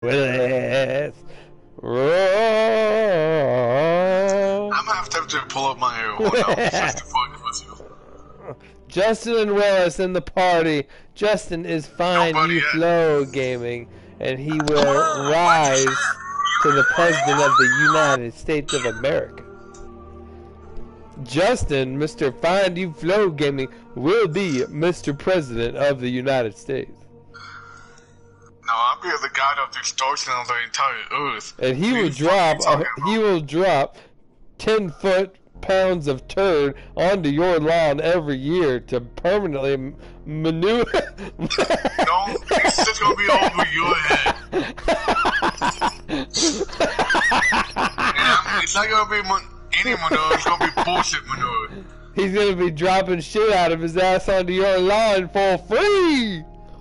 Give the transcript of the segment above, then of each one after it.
Willis. Roar. I'm gonna have to pull up my own just to fuck with you. Justin and Willis in the party. Justin is fine, you flow gaming, and he will rise to the President of the United States of America. Justin, Mr. Find You Flow Gaming, will be Mr. President of the United States. No, I'll be the god of distortion of the entire earth. And he will drop 10 foot-pounds of turd onto your lawn every year to permanently manure. No, it's just gonna be over your head. Yeah, it's not gonna be any manure, it's gonna be bullshit manure. He's gonna be dropping shit out of his ass onto your lawn for free!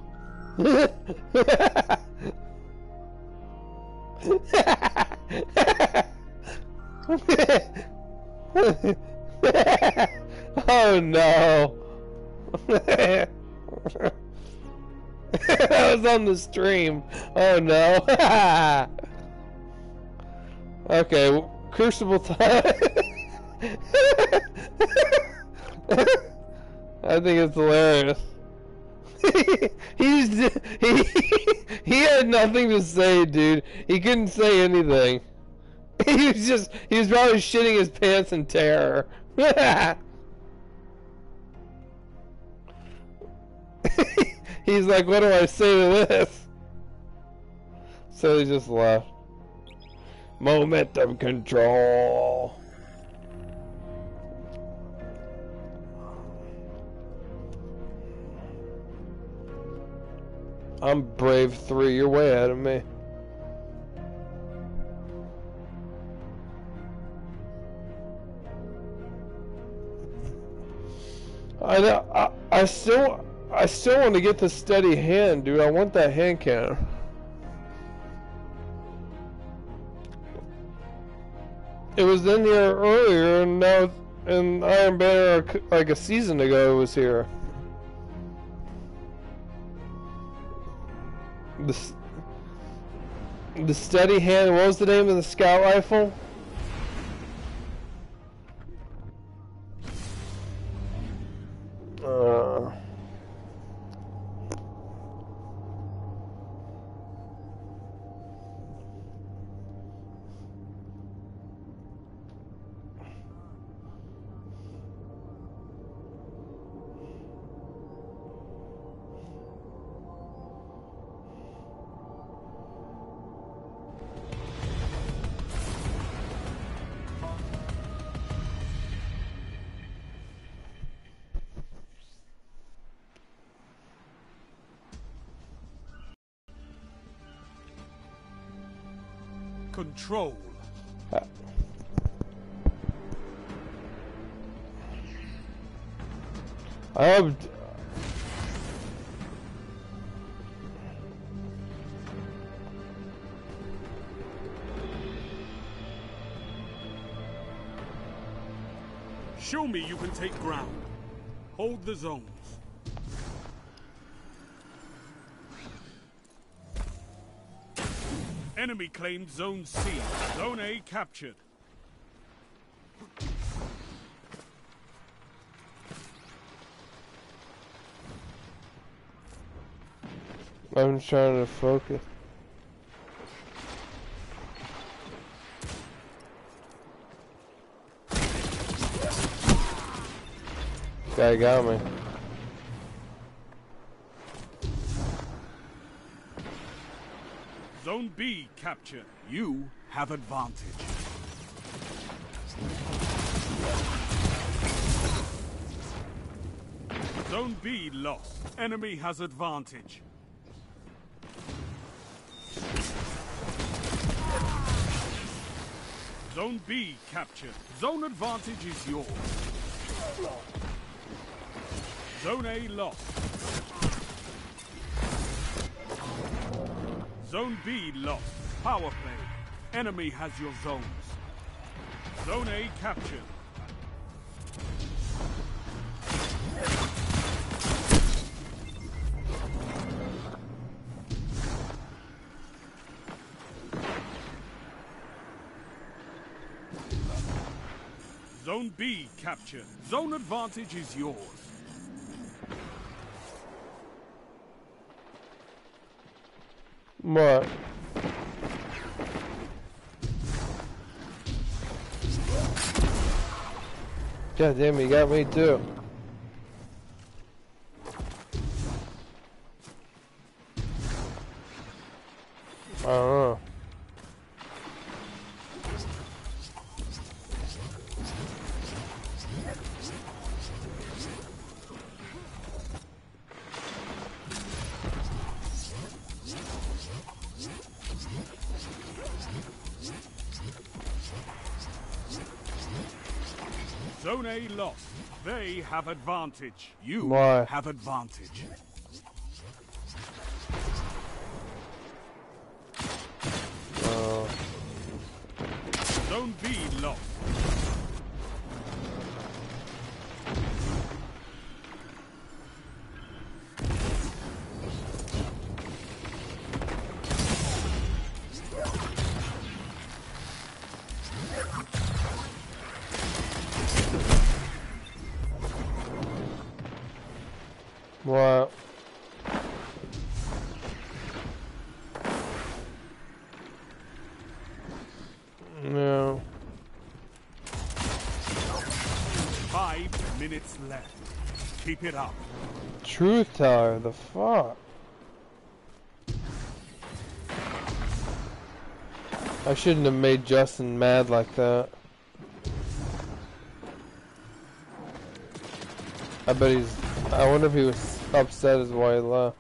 Oh no! That was on the stream. Oh no! Okay, Crucible time. I think it's hilarious. He had nothing to say, dude. He couldn't say anything. He was probably shitting his pants in terror. He's like, what do I say to this? So he just left. Momentum control. I'm Brave 3, you're way ahead of me. I still want to get the steady hand, dude. I want that hand cannon. It was in here earlier, and now in Iron Banner like a season ago it was here. The steady hand. What was the name of the scout rifle? Control. Show me you can take ground. Hold the zones. Enemy claimed Zone C. Zone A captured. I'm trying to focus. Guy got me. Zone B captured. You have advantage. Zone B lost. Enemy has advantage. Zone B captured. Zone advantage is yours. Zone A lost. Zone B lost. Power play. Enemy has your zones. Zone A captured. Zone B captured. Zone advantage is yours. What? God damn, you got me too. I don't know. Zone A lost. They have advantage. You Why? have advantage. Zone B lost. What? No. 5 minutes left. Keep it up. Truth teller, the fuck? I shouldn't have made Justin mad like that. I bet he's... I wonder if he was upset as why he left.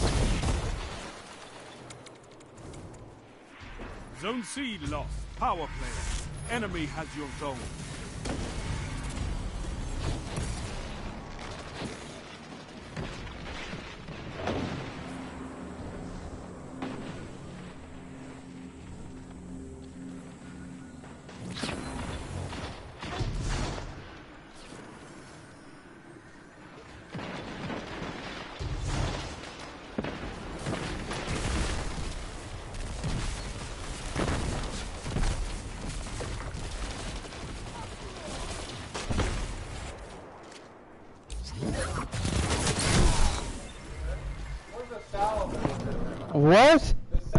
Zone C lost. Power play. Enemy has your zone. What?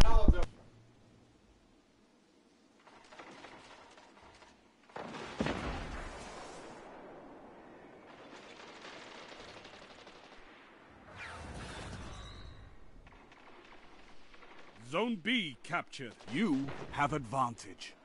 Zone B captured. You have advantage.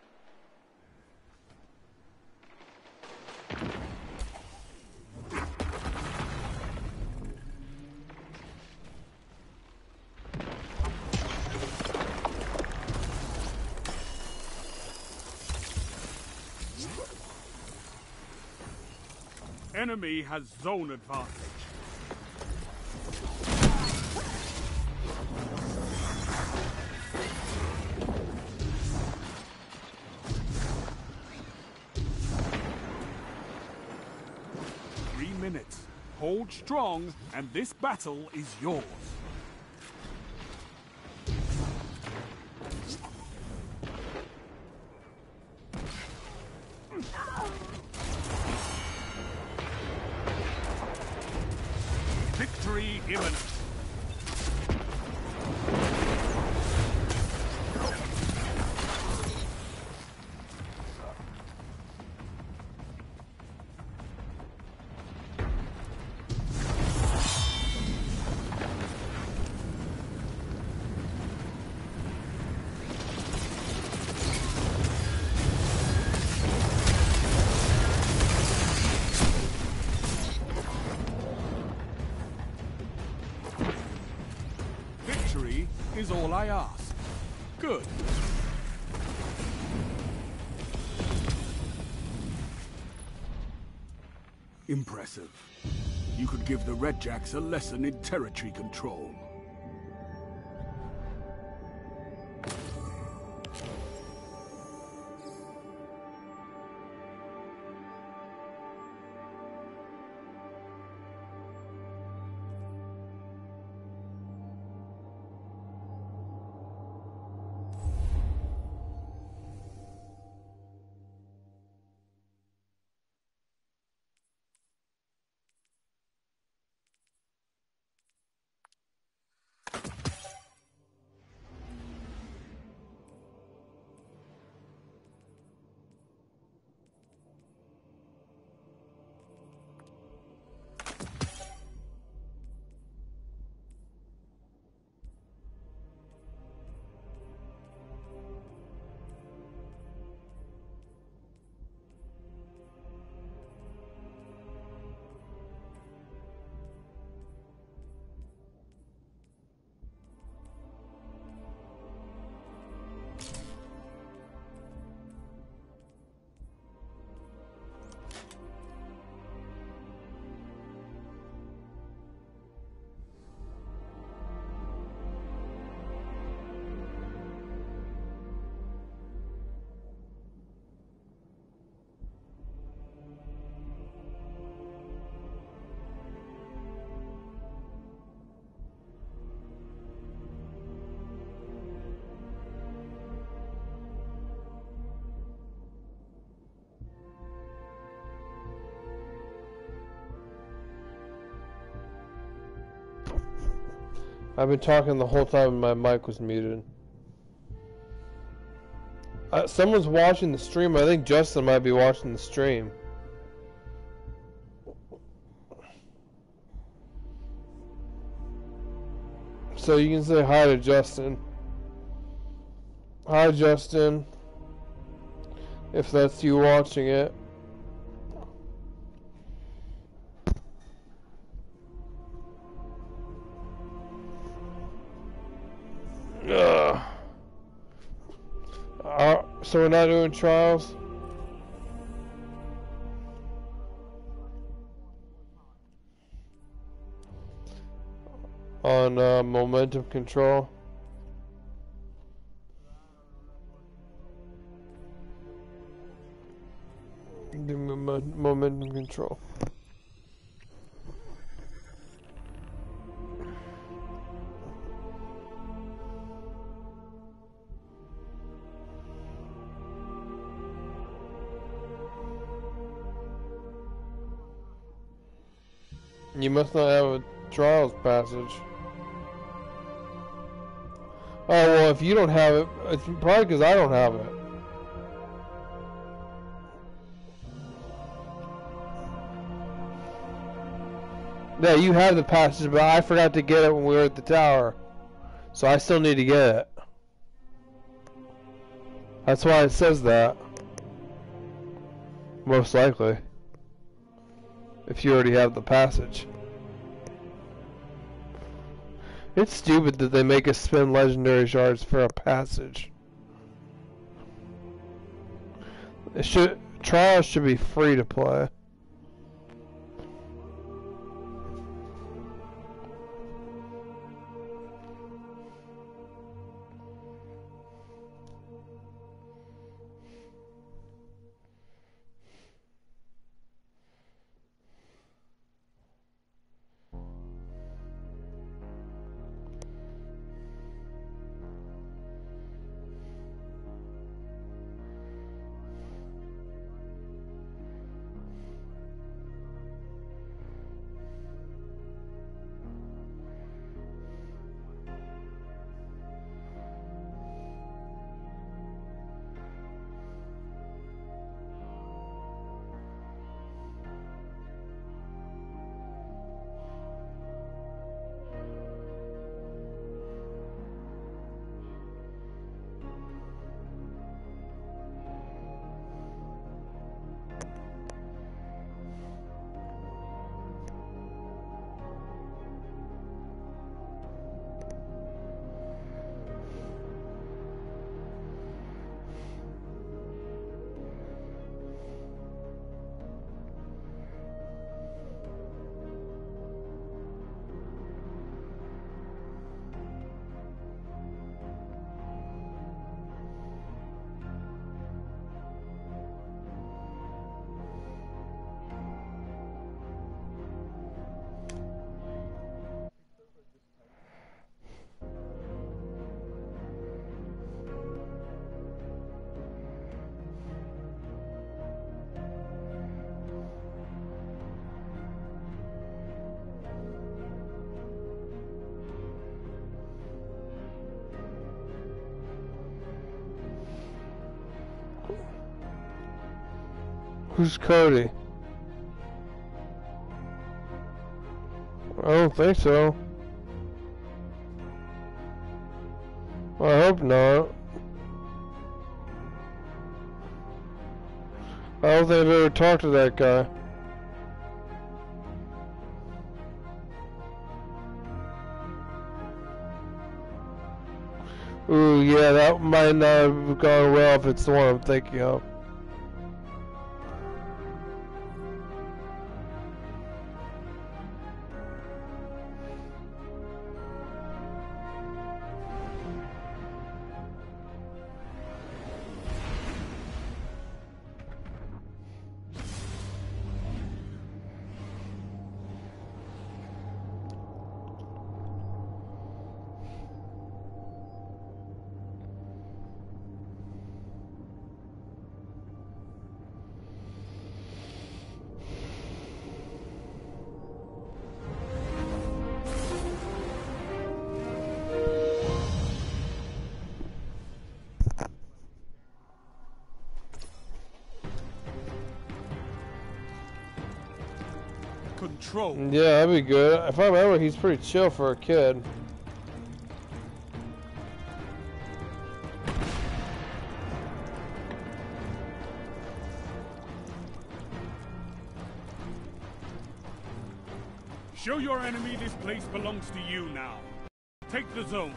Enemy has zone advantage. Minutes. Hold strong, and this battle is yours. Victory imminent. Is all I ask. Good. Impressive. You could give the Redjacks a lesson in territory control. I've been talking the whole time my mic was muted. Someone's watching the stream. I think Justin might be watching the stream. So you can say hi to Justin. Hi, Justin. If that's you watching it. Ugh. So we're not doing trials? On momentum control. The momentum control. You must not have a trials passage. Oh, well, if you don't have it, it's probably because I don't have it. Yeah, you have the passage, but I forgot to get it when we were at the tower. So I still need to get it. That's why it says that. Most likely. If you already have the passage. It's stupid that they make us spend legendary shards for a passage. Trials should be free to play. Who's Cody? I don't think so. I hope not. I don't think I've ever talked to that guy. Ooh, yeah, that might not have gone well if it's the one I'm thinking of. control. Yeah, that'd be good. If I remember, he's pretty chill for a kid. Show your enemy this place belongs to you now. Take the zones.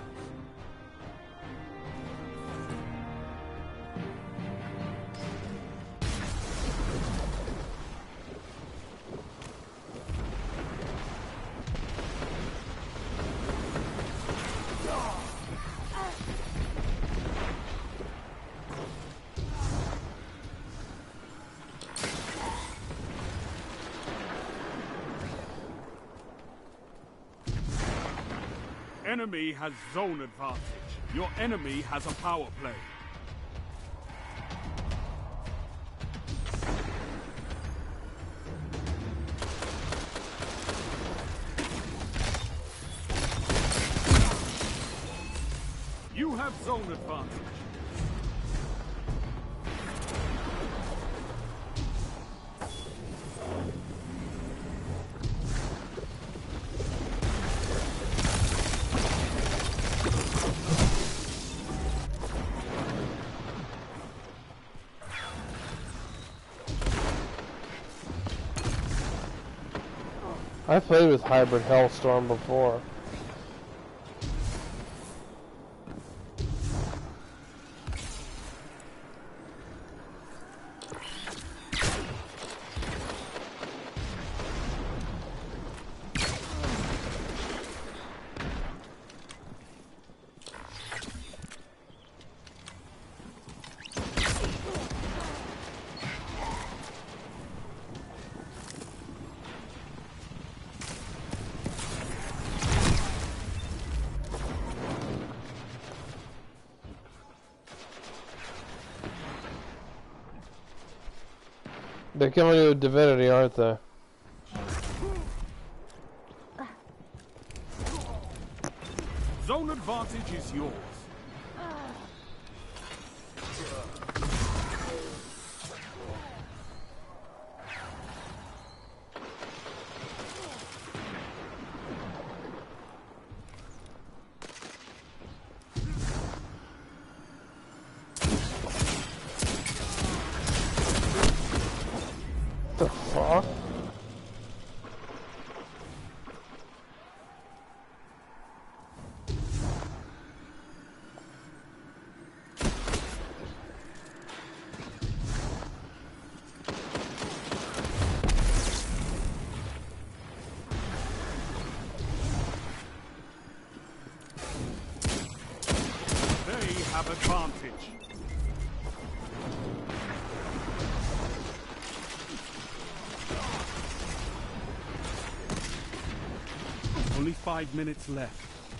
Enemy has zone advantage. Your enemy has a power play. You have zone advantage. I played with Hybrid Hellstorm before. They're coming to a divinity, aren't they? Zone advantage is yours. The fuck? They have advantage. Only 5 minutes left.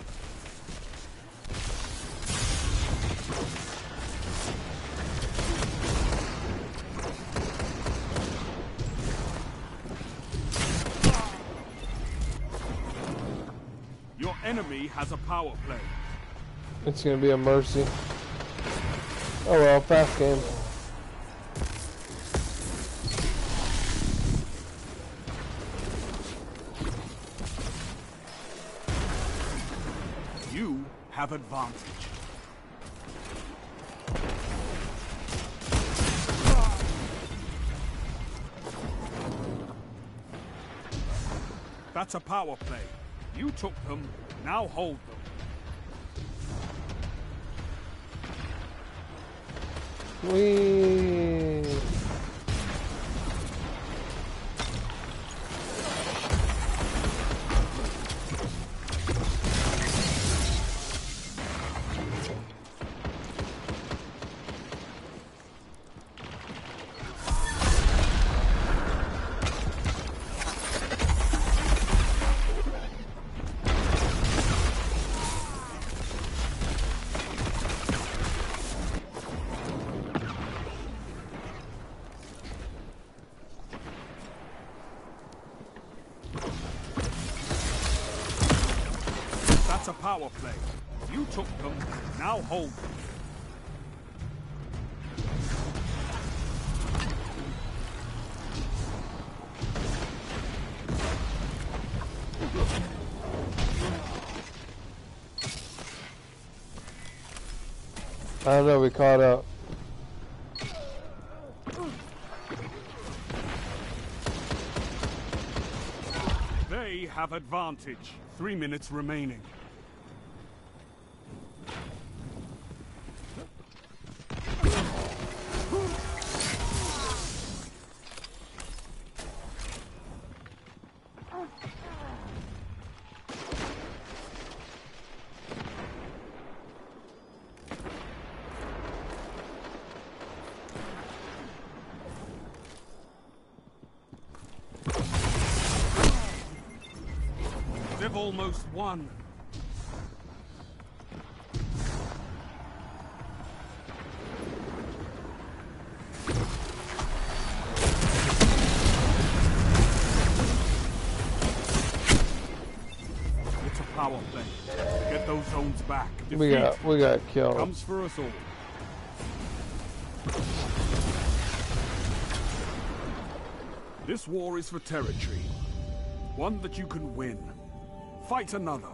Your enemy has a power play. It's gonna be a mercy. Oh well, fast game. You have advantage. That's a power play. You took them, now hold them. Whee! That's a power play. You took them, now hold them. I don't know, we caught up. They have advantage. 3 minutes remaining. They've almost won. It's a power play. Get those zones back. Defeat We got killed. comes for us all. This war is for territory. One that you can win. Fight another.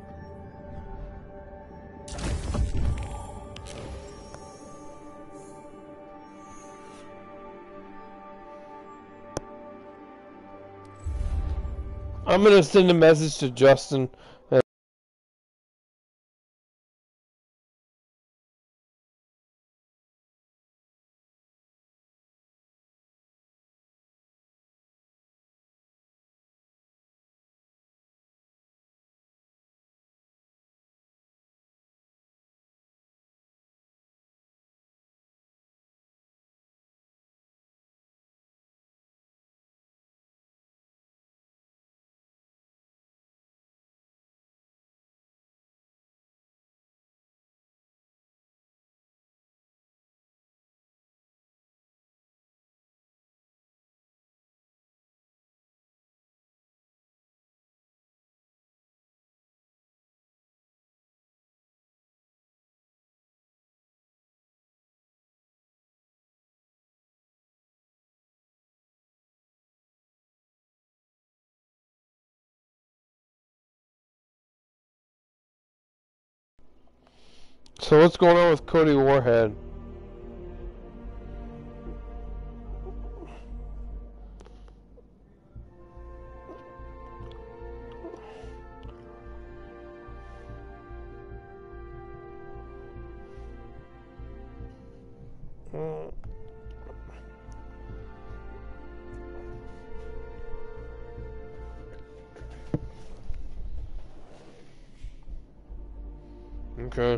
I'm gonna send a message to Justin. So what's going on with Cody Warhead? Okay.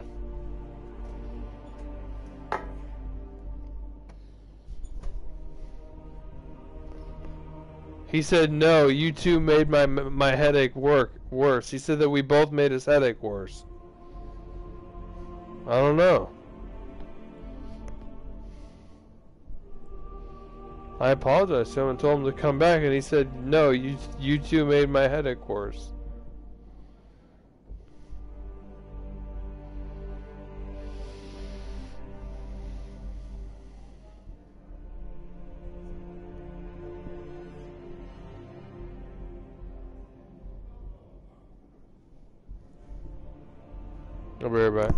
He said, no, you two made my headache worse. He said that we both made his headache worse. I don't know. I apologized to him and told him to come back, and he said, no, you two made my headache worse. I'll be right back.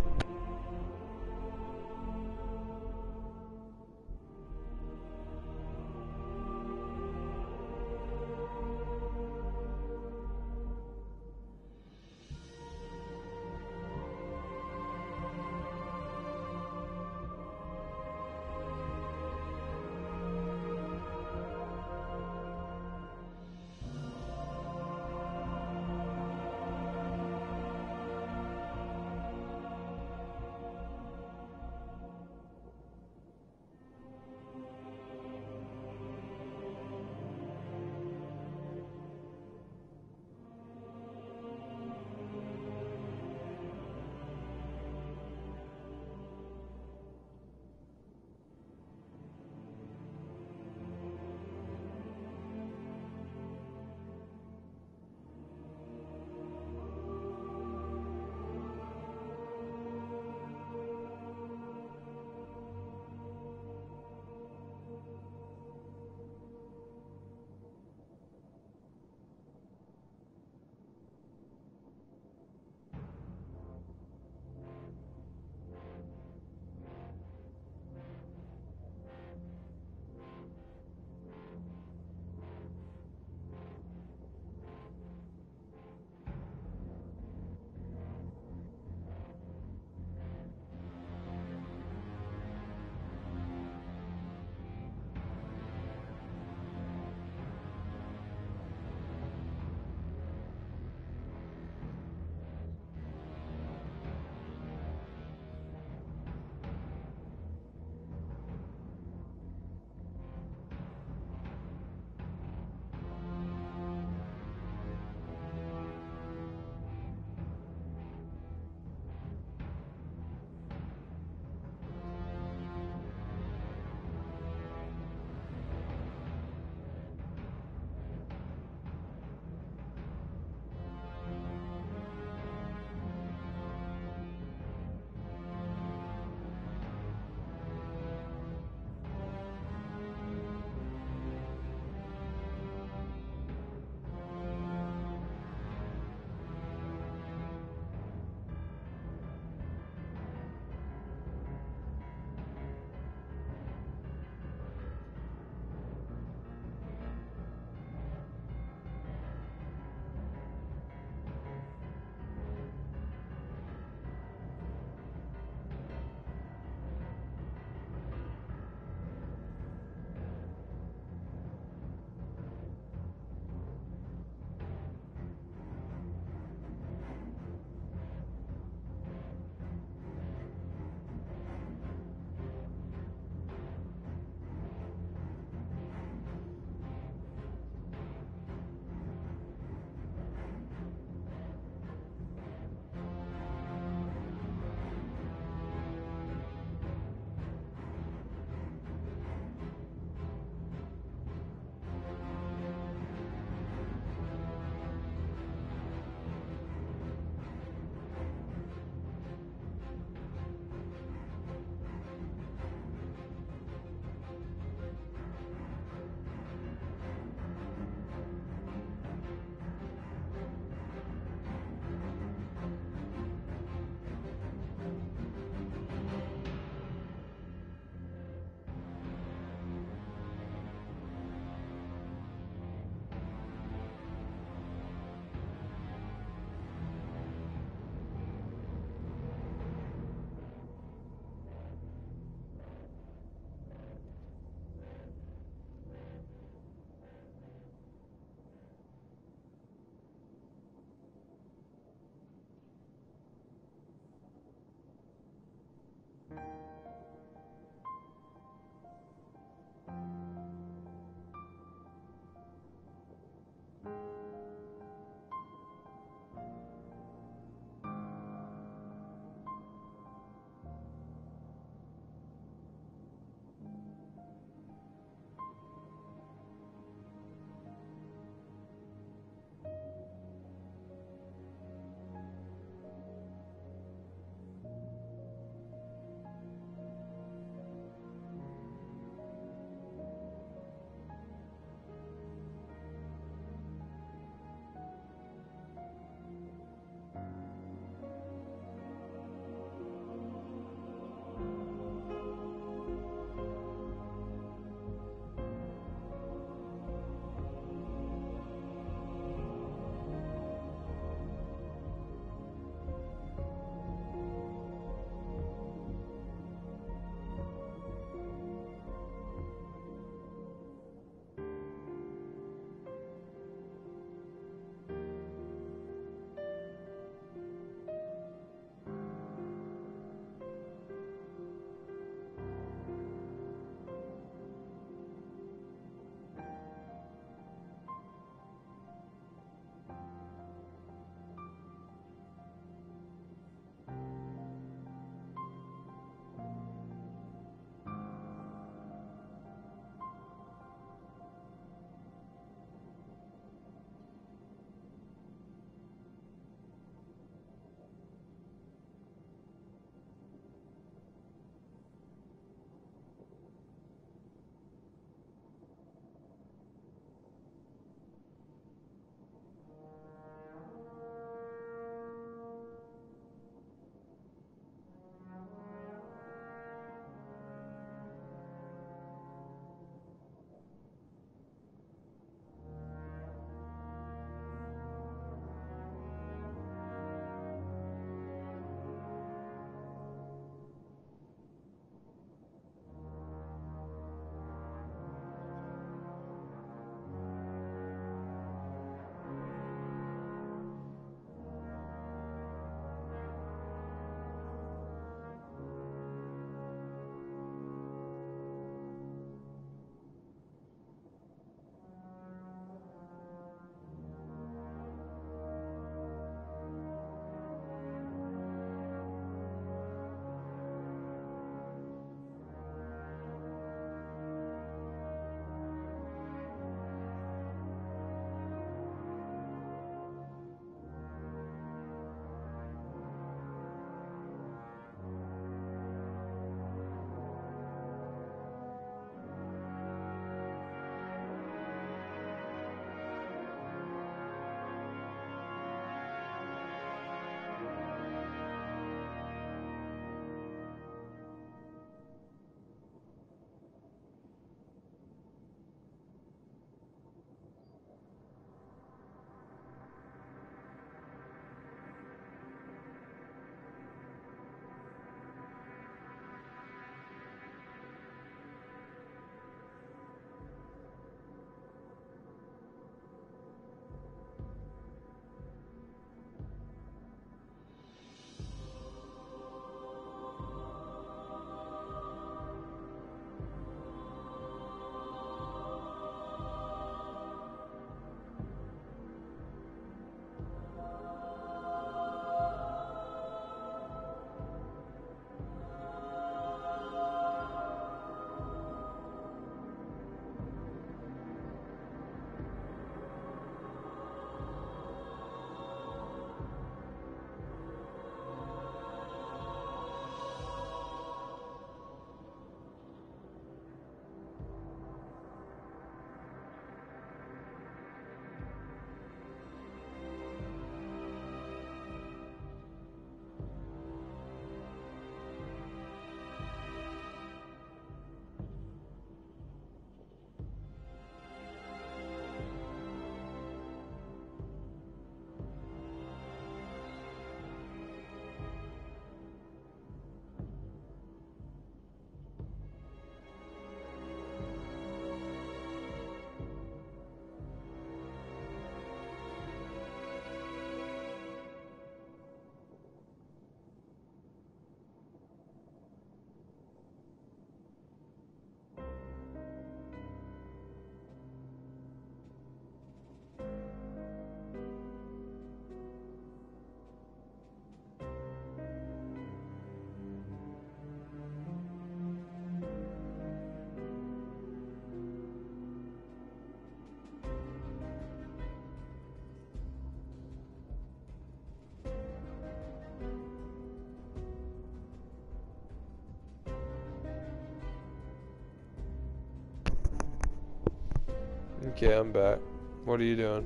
Okay, I'm back. What are you doing?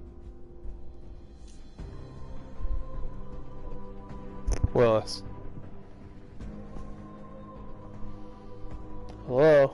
Willis. Hello?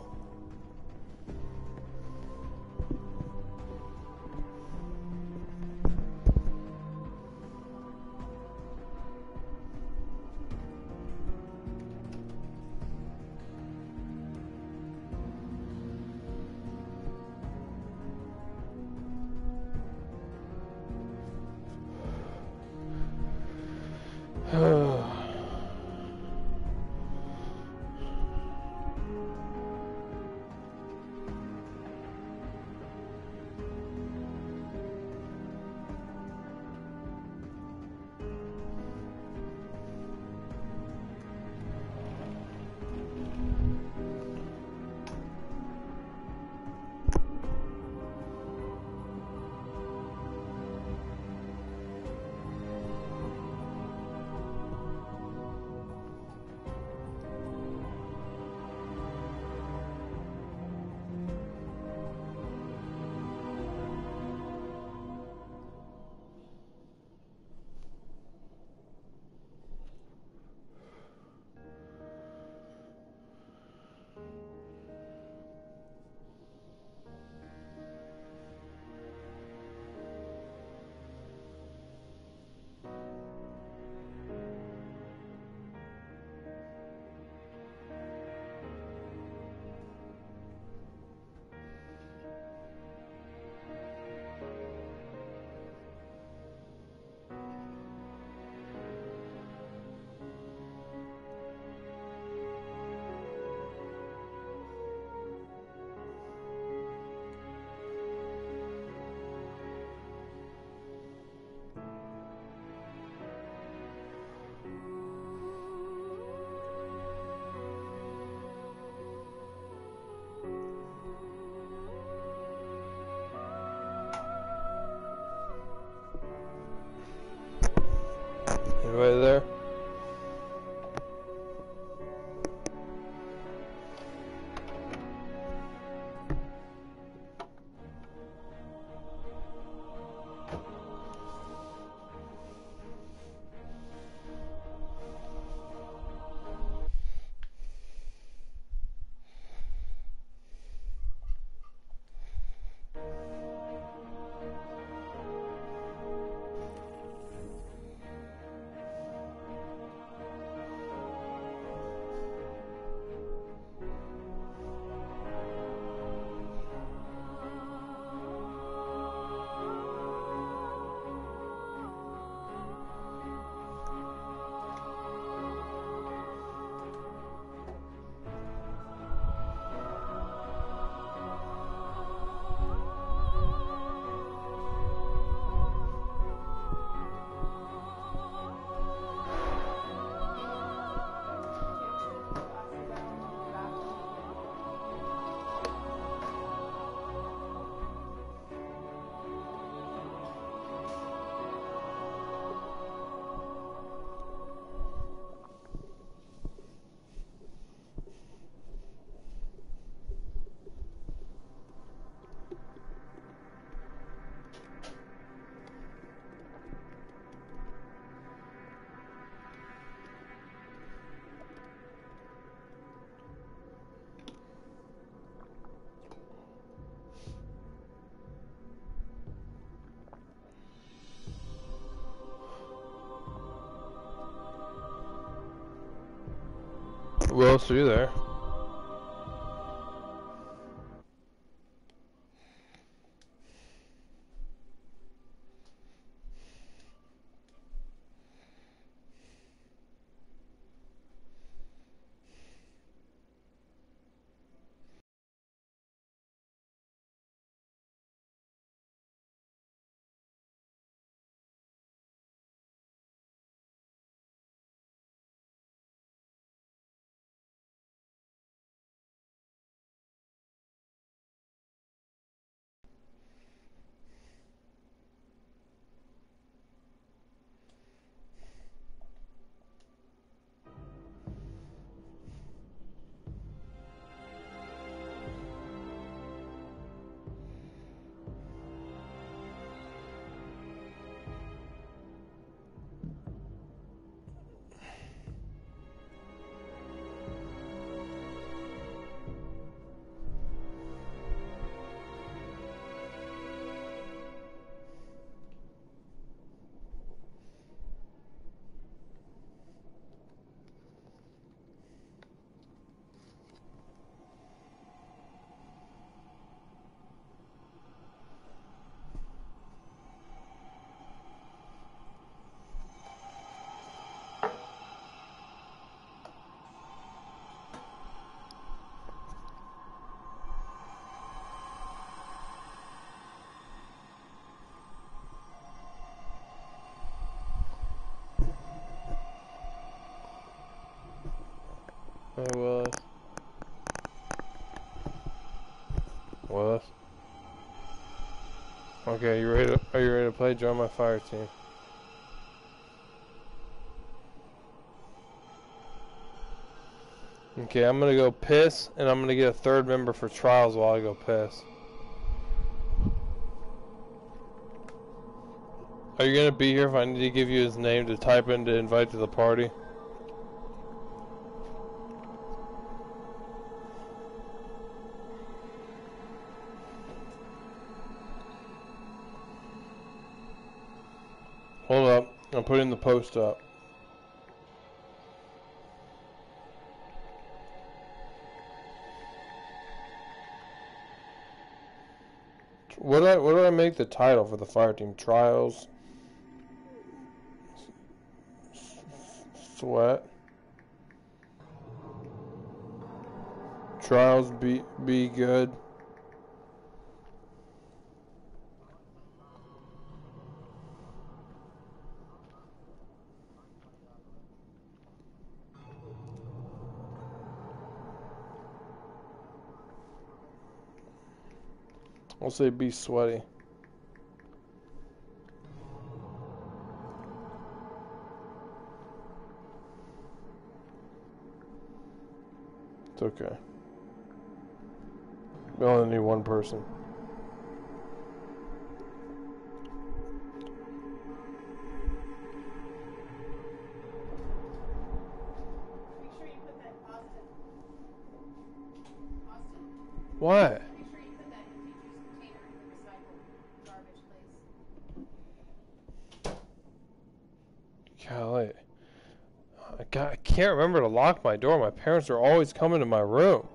Anybody there? Willis, are you there? Okay, you ready? Are you ready to play? Join my fire team. Okay, I'm gonna go piss, and I'm gonna get a third member for trials while I go piss. Are you gonna be here if I need to give you his name to type in to invite to the party? Hold up, I'm putting the post up. What do I make the title for the fire team? Trials. Sweat. Trials be good. I'll say be sweaty. It's okay. We only need one person. Make sure you put that Austin. What? Make sure you put that in the teacher's container in the recycle garbage place. Golly. I can't remember to lock my door. My parents are always coming to my room.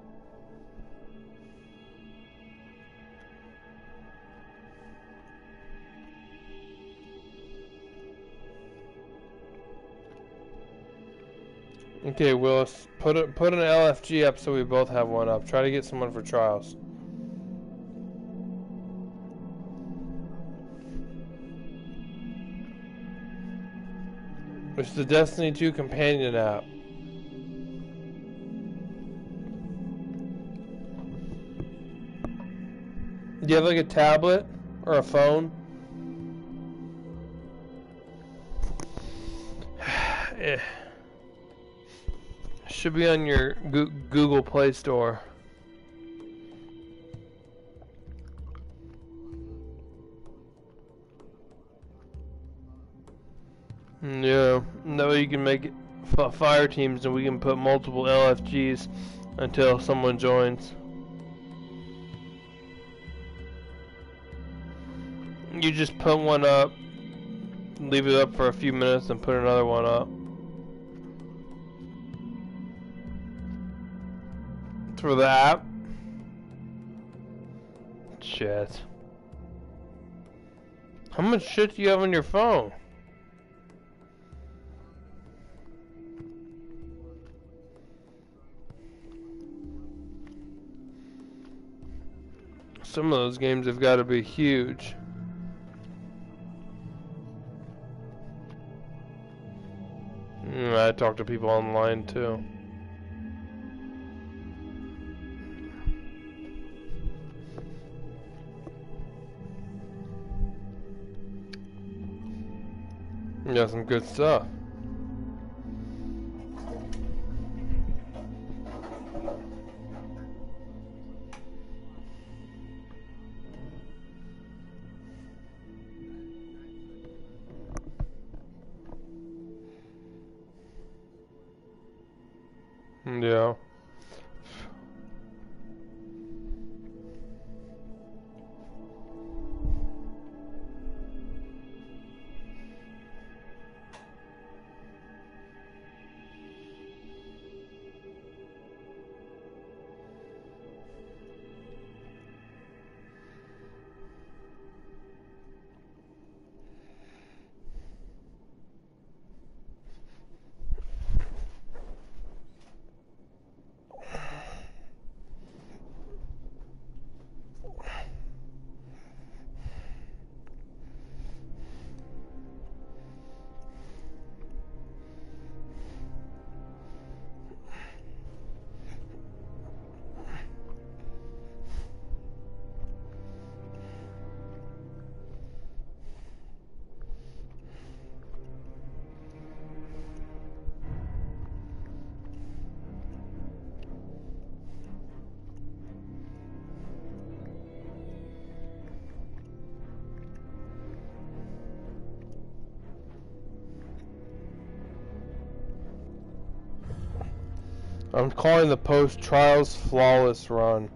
Okay, Willis, put an LFG up so we both have one up. Try to get someone for trials. It's the Destiny 2 companion app. Do you have like a tablet or a phone? Eh. Should be on your Google Play Store. Yeah, that way you can make fire teams and we can put multiple LFGs until someone joins. You just put one up, leave it up for a few minutes and put another one up. For the app? Shit. How much shit do you have on your phone? Some of those games have got to be huge. I talk to people online too. Yeah, some good stuff. Yeah. I'm calling the post Trials Flawless Run.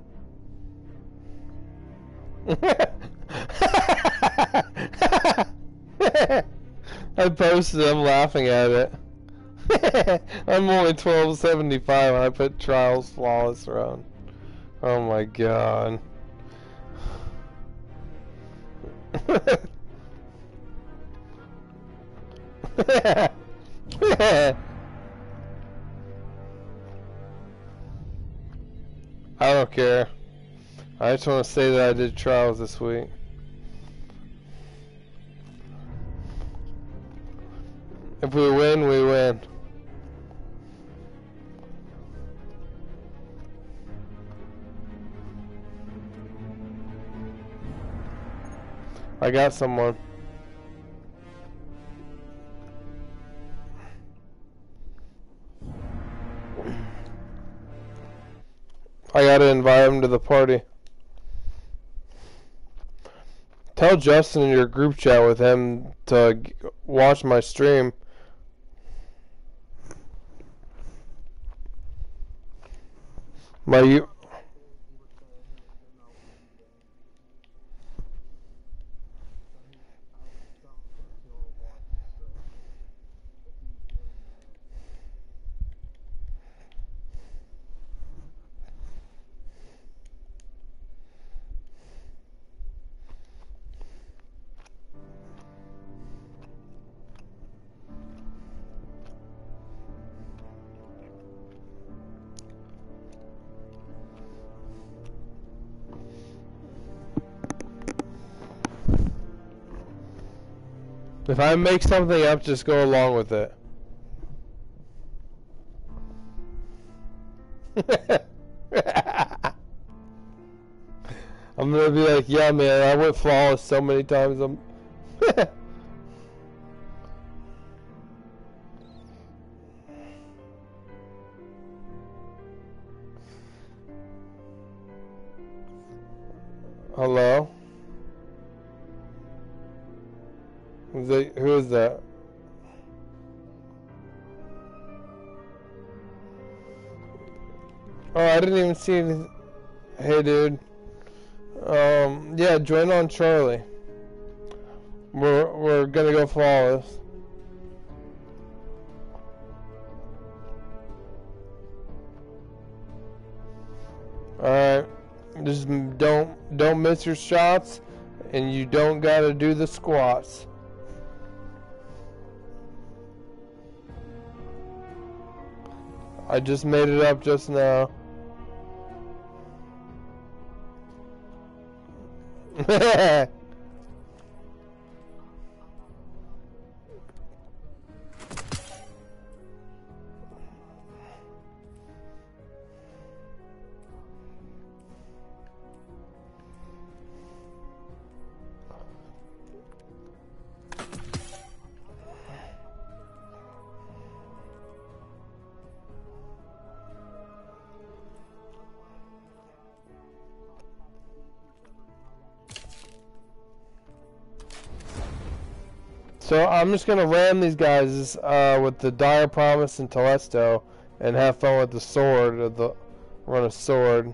I posted it, I'm laughing at it. I'm only 1275 and I put Trials Flawless Run. Oh my god. I don't care. I just want to say that I did trials this week. If we win, we win. I got someone. I gotta invite him to the party. Tell Justin in your group chat with him to watch my stream. My If I make something up, just go along with it. I'm gonna be like, yeah, man, I went flawless so many times. Hello? Who is that? Oh, I didn't even see anything. Hey, dude. Yeah, join on Charlie. We're gonna go flawless. Alright. Just don't miss your shots, and you don't gotta do the squats. I just made it up just now. So I'm just gonna ram these guys with the Dire Promise and Telesto, and have fun with the sword, or the run a sword.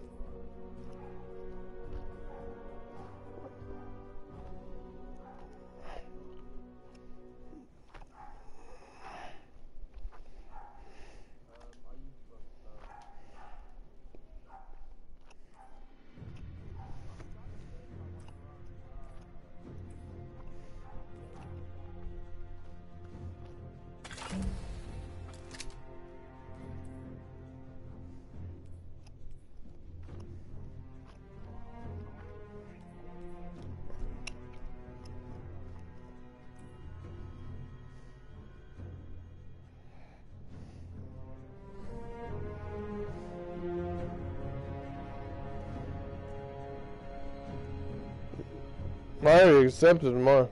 I already accepted mine.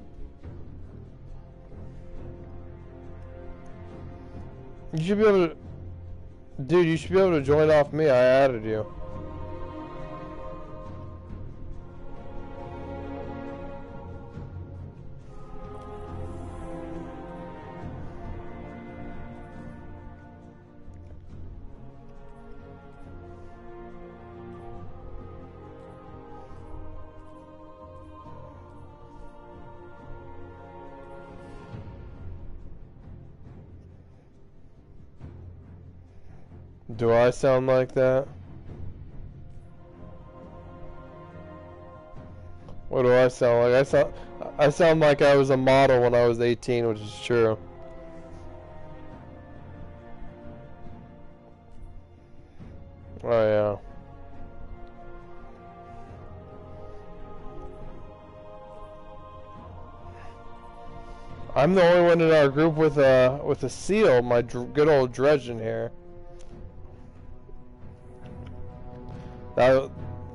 You should be able to... Dude, you should be able to join off me. I added you. Do I sound like that? What do I sound like? I sound like I was a model when I was 18, which is true. Oh yeah. I'm the only one in our group with a seal, my good old Dredgen here. That.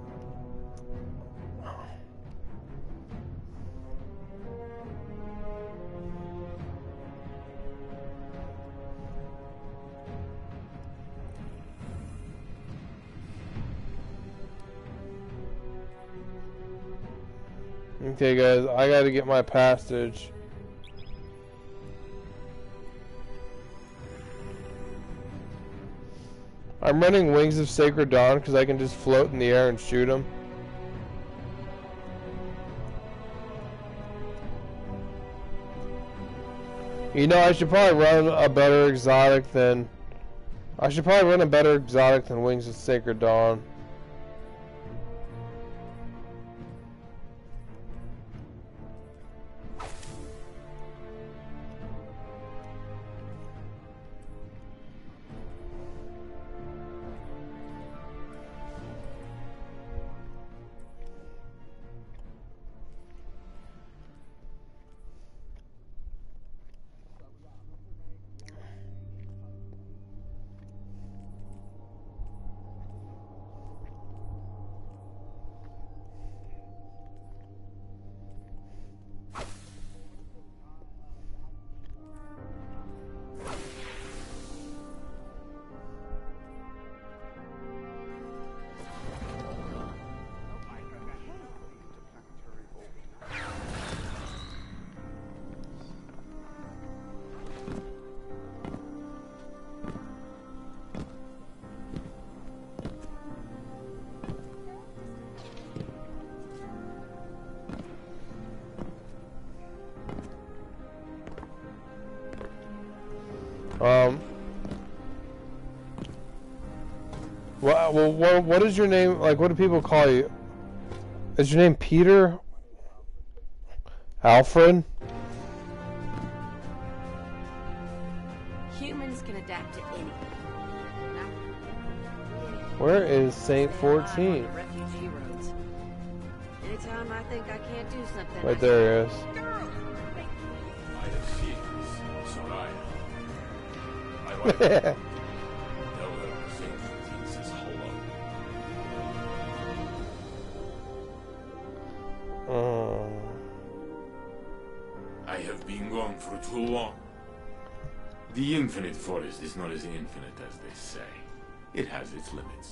Okay, guys, I gotta get my passage. I'm running Wings of Sacred Dawn because I can just float in the air and shoot them. You know, I should probably run a better exotic than... I should probably run a better exotic than Wings of Sacred Dawn. What is your name? Like, what do people call you? Is your name Peter? Alfred? Humans can adapt to anything. Where is Saint 14? Refugee roads. Anytime I think I can't do something. Right there he is. I have seen this, Soraya. I want to tell her Saint 14 says hello. I have been gone for too long. The infinite forest is not as infinite as they say. It has its limits.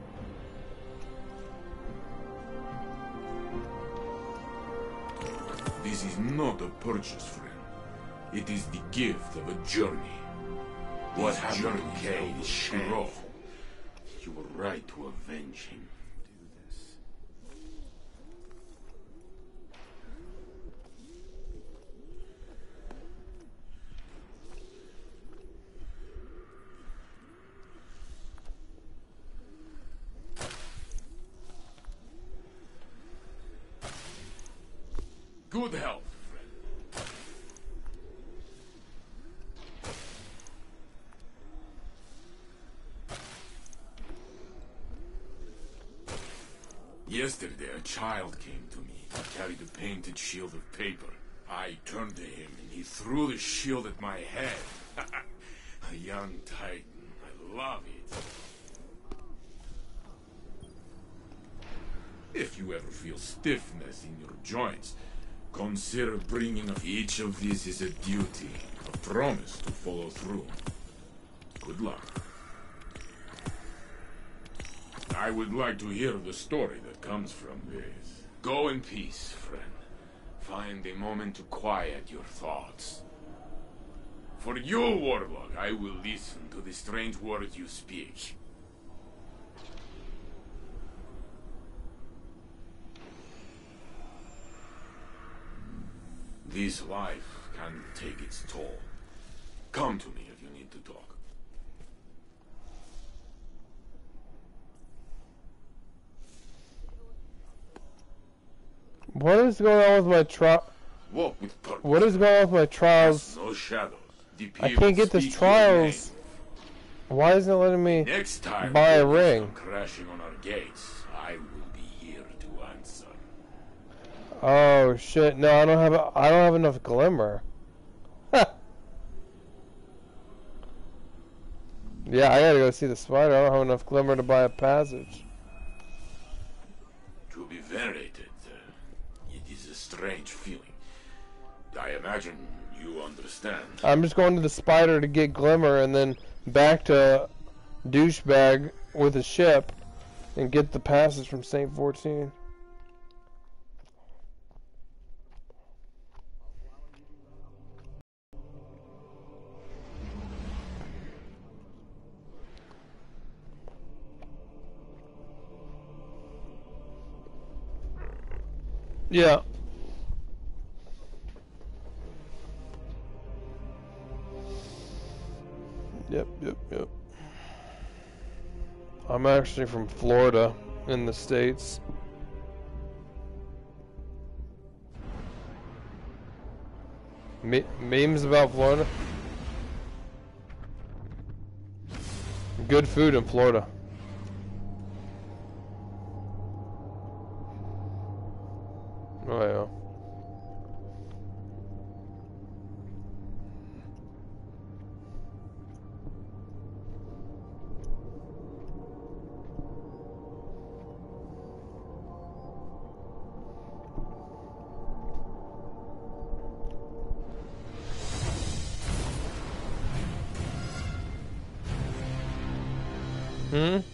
This is not a purchase, friend. It is the gift of a journey. What journey Cayde is sure. You were right to avenge him. Do this. Good health, friend. Yesterday, a child came to me. He carried a painted shield of paper. I turned to him, and he threw the shield at my head. A young titan. I love it. If you ever feel stiffness in your joints, consider bringing up each of these as a duty, a promise to follow through. Good luck. I would like to hear the story that comes from this. Go in peace, friend. Find a moment to quiet your thoughts. For you, Warlock, I will listen to the strange words you speak. This life can take its toll. Come to me if you need to talk. What is going on with my trial? Walk with purpose. What is going on with my trials? No shadows. The I people can't get this speak your trials. name. Why isn't it letting me Next time buy a bullets ring? come crashing on our gates, I will be here to answer. Oh shit! No, I don't have enough glimmer. Yeah, I gotta go see the spider. I don't have enough glimmer to buy a passage. To be venerated, it is a strange feeling. I imagine you understand. I'm just going to the spider to get glimmer and then back to douchebag with a ship and get the passage from Saint 14. Yeah. Yep. I'm actually from Florida in the States. Memes about Florida? Good food in Florida. Oh yeah. Hmm?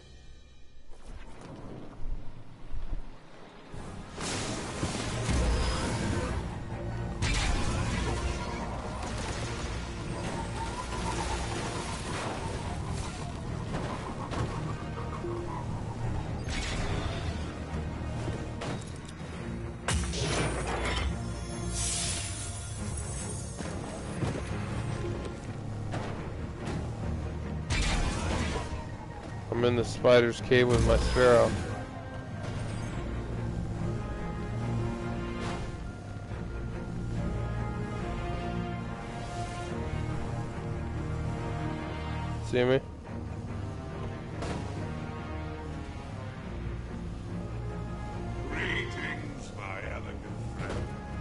I'm in the spider's cave with my sparrow. See me? Greetings, my elegant friend.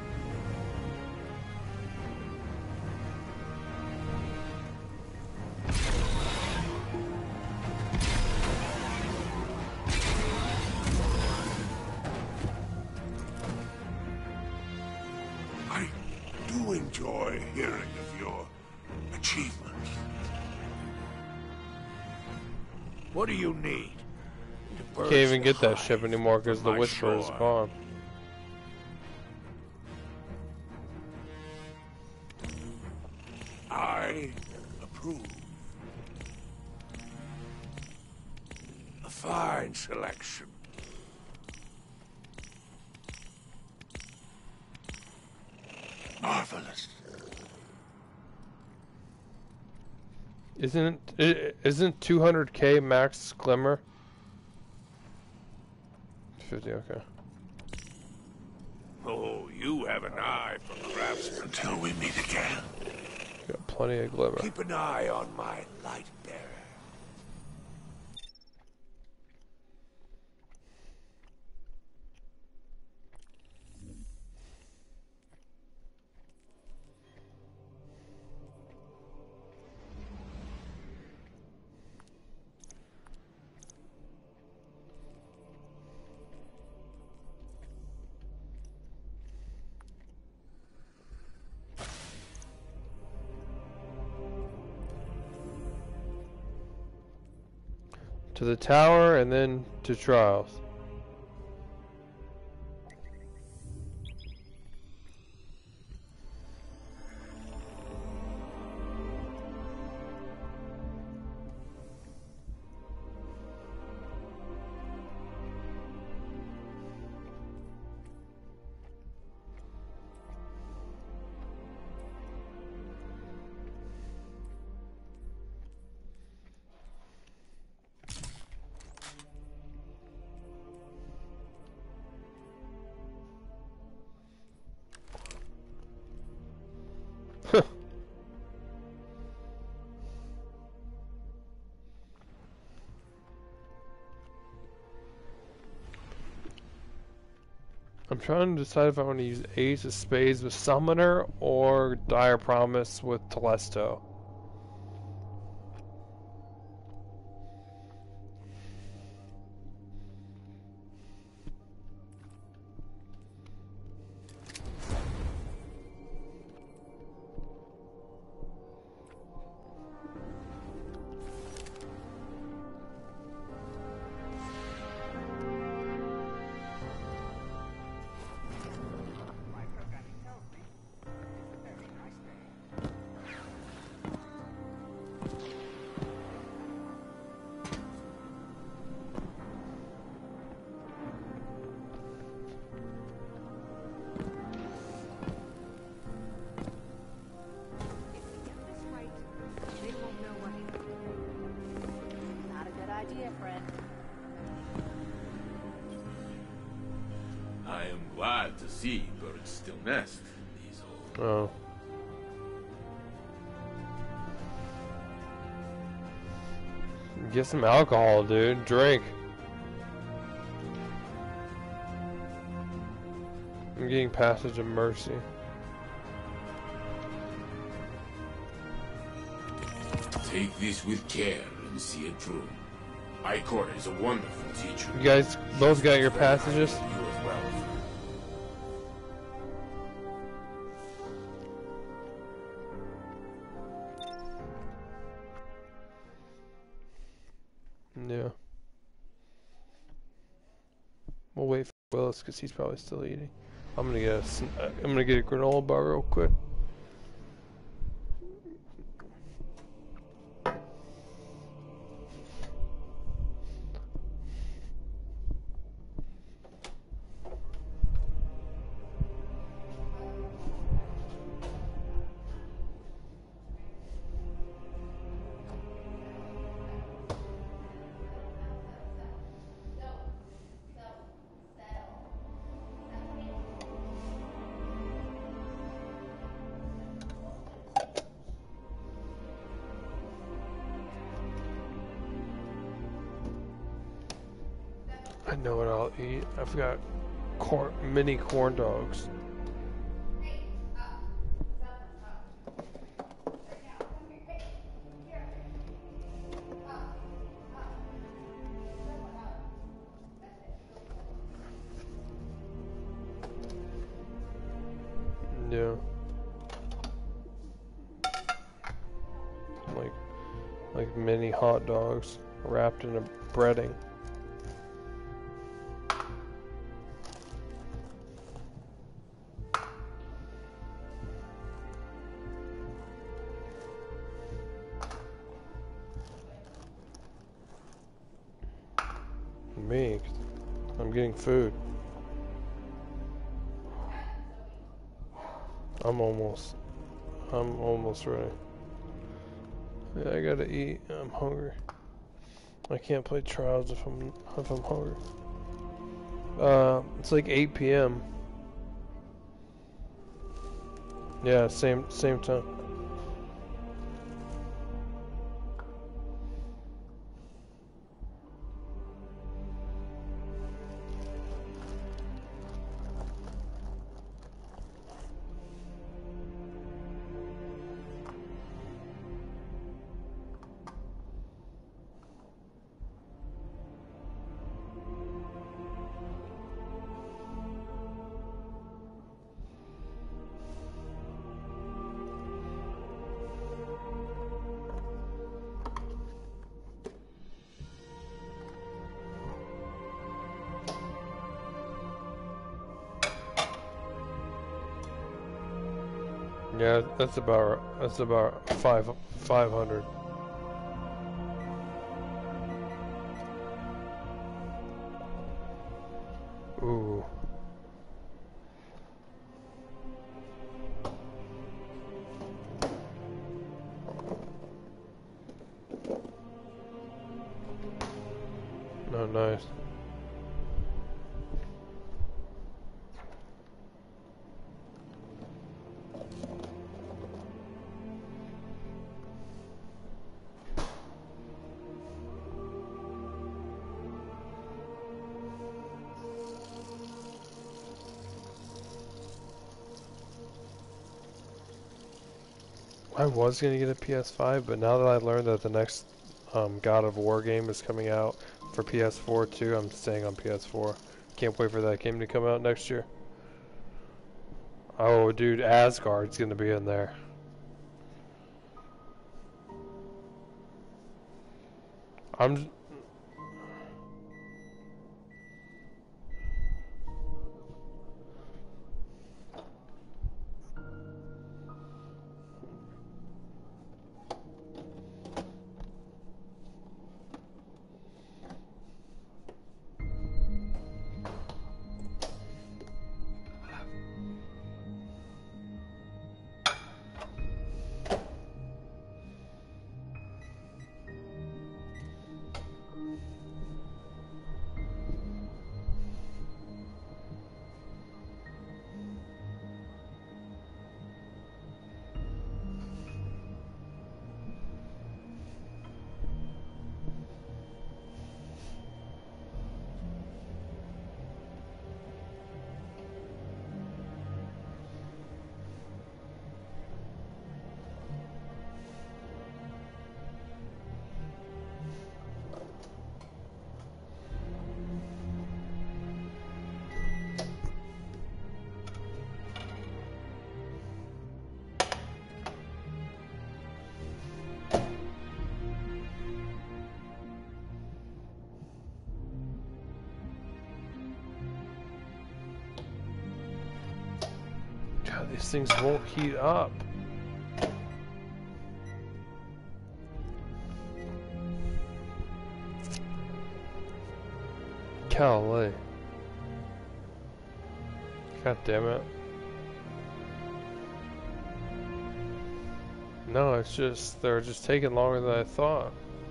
I do enjoy hearing of your achievements. What do you need? Can't even get that ship anymore because the Whisperer is gone. I approve. A fine selection. Marvelous. Isn't 200k max glimmer? 50, okay. Oh, you have an eye for craftsmanship. Until we meet again. Got plenty of glimmer. Keep an eye on my light bearer. To the tower and then to trials. I'm trying to decide if I want to use Ace of Spades with Summoner or Dire Promise with Telesto. If we get this right, they won't know what hit them. Not a good idea, friend. I am glad to see birds still nest in these old... Oh. Get some alcohol, dude. Drink. I'm getting Passage of Mercy. Take this with care and see it through. Icor is a wonderful teacher. You guys both got your passages? You as well. Yeah. We'll wait for Willis because he's probably still eating. I'm gonna get a granola bar real quick. I know what I'll eat. I've got mini corn dogs. Yeah. Like mini hot dogs wrapped in a breading. Me, I'm getting food. I'm almost ready. Yeah, I gotta eat. I'm hungry. I can't play Trials if I'm hungry. It's like 8 p.m. Yeah, same time. Yeah, that's about 500. Ooh. Oh, nice. I was gonna get a PS5, but now that I learned that the next God of War game is coming out for PS4 too, I'm staying on PS4. Can't wait for that game to come out next year. Oh, dude, Asgard's gonna be in there. I'm. God, these things won't heat up. Golly. God damn it. No, it's just, they're just taking longer than I thought.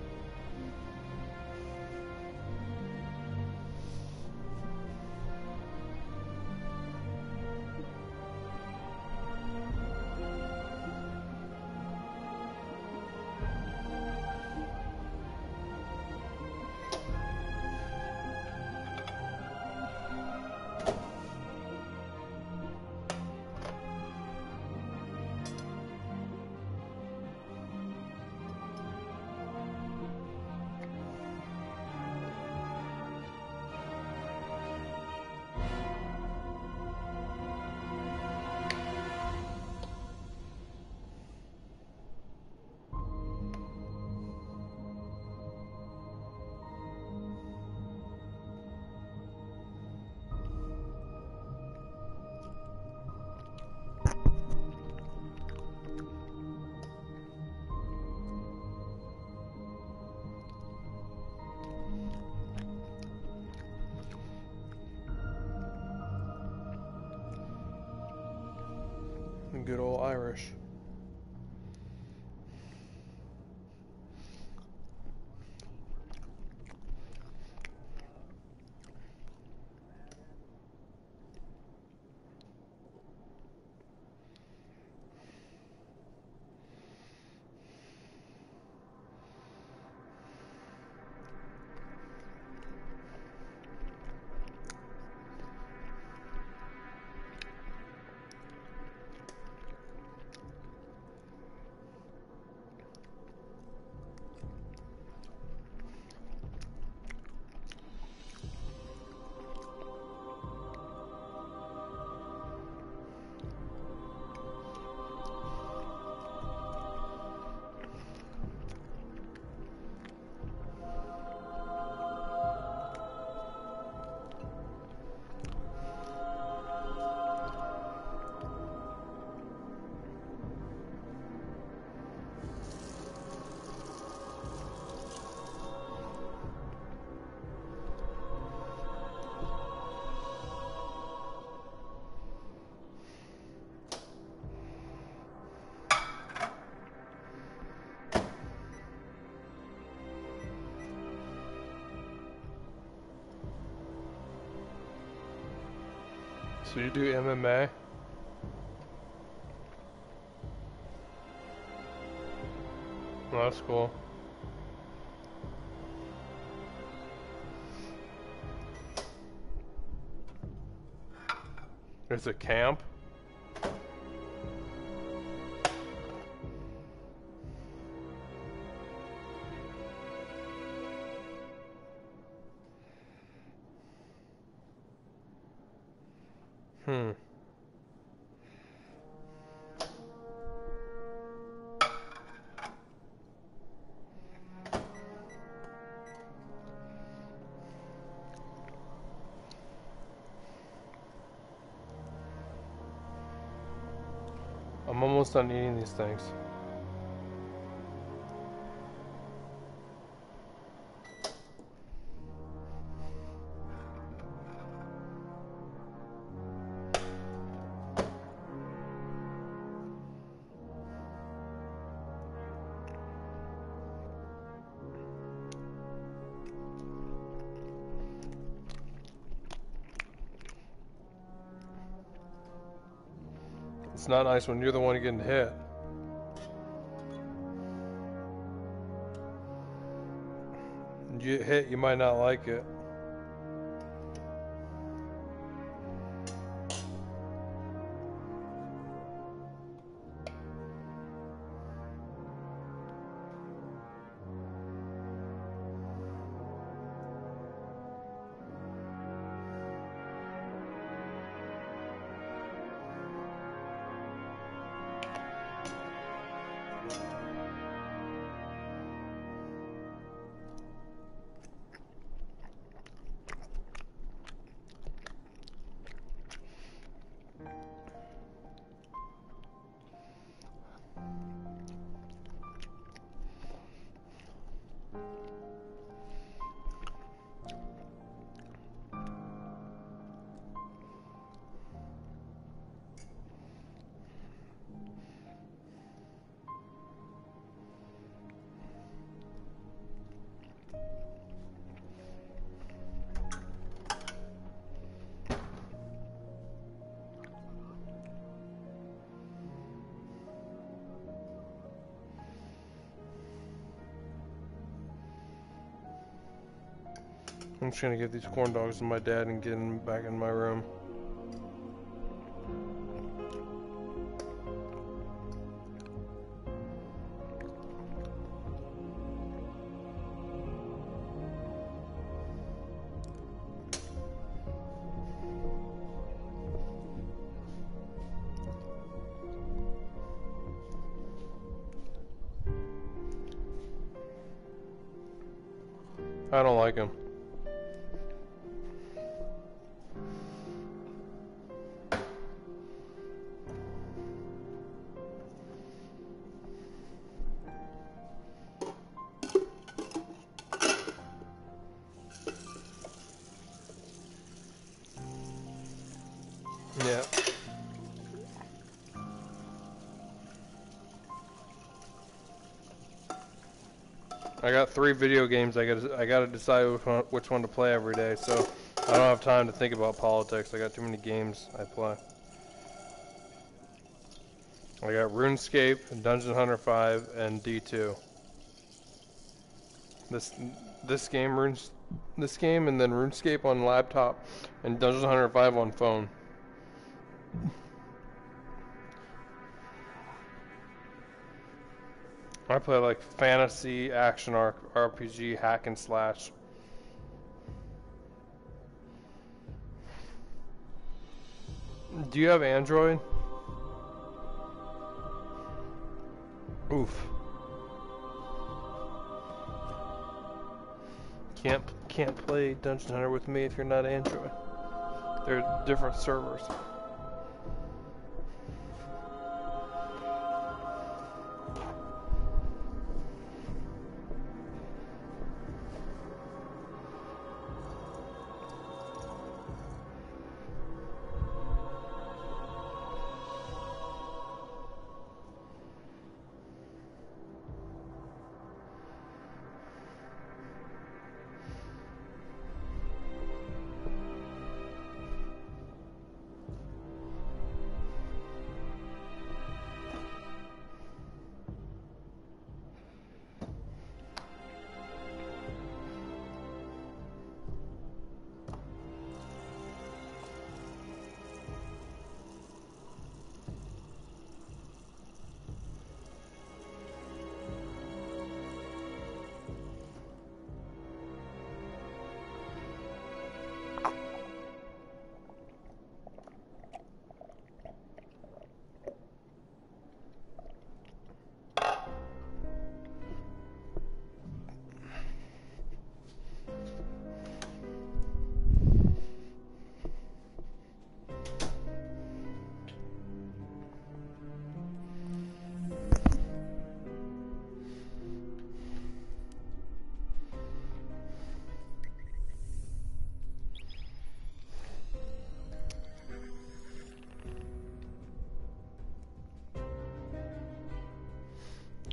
Good old Irish. So you do MMA? Well, that's cool. There's a camp? Hmm. I'm almost done eating these things. It's not nice when you're the one getting hit. You get hit, you might not like it. I'm just gonna give these corn dogs to my dad and get him back in my room. I don't like him. Yeah. I got 3 video games. I gotta decide which one to play every day. So I don't have time to think about politics. I got too many games I play. I got RuneScape, and Dungeon Hunter 5, and D2. This game, and then RuneScape on laptop, and Dungeon Hunter 5 on phone. I play like fantasy, action, RPG, hack and slash. Do you have Android? Oof. Can't play Dungeon Hunter with me if you're not Android. They're different servers.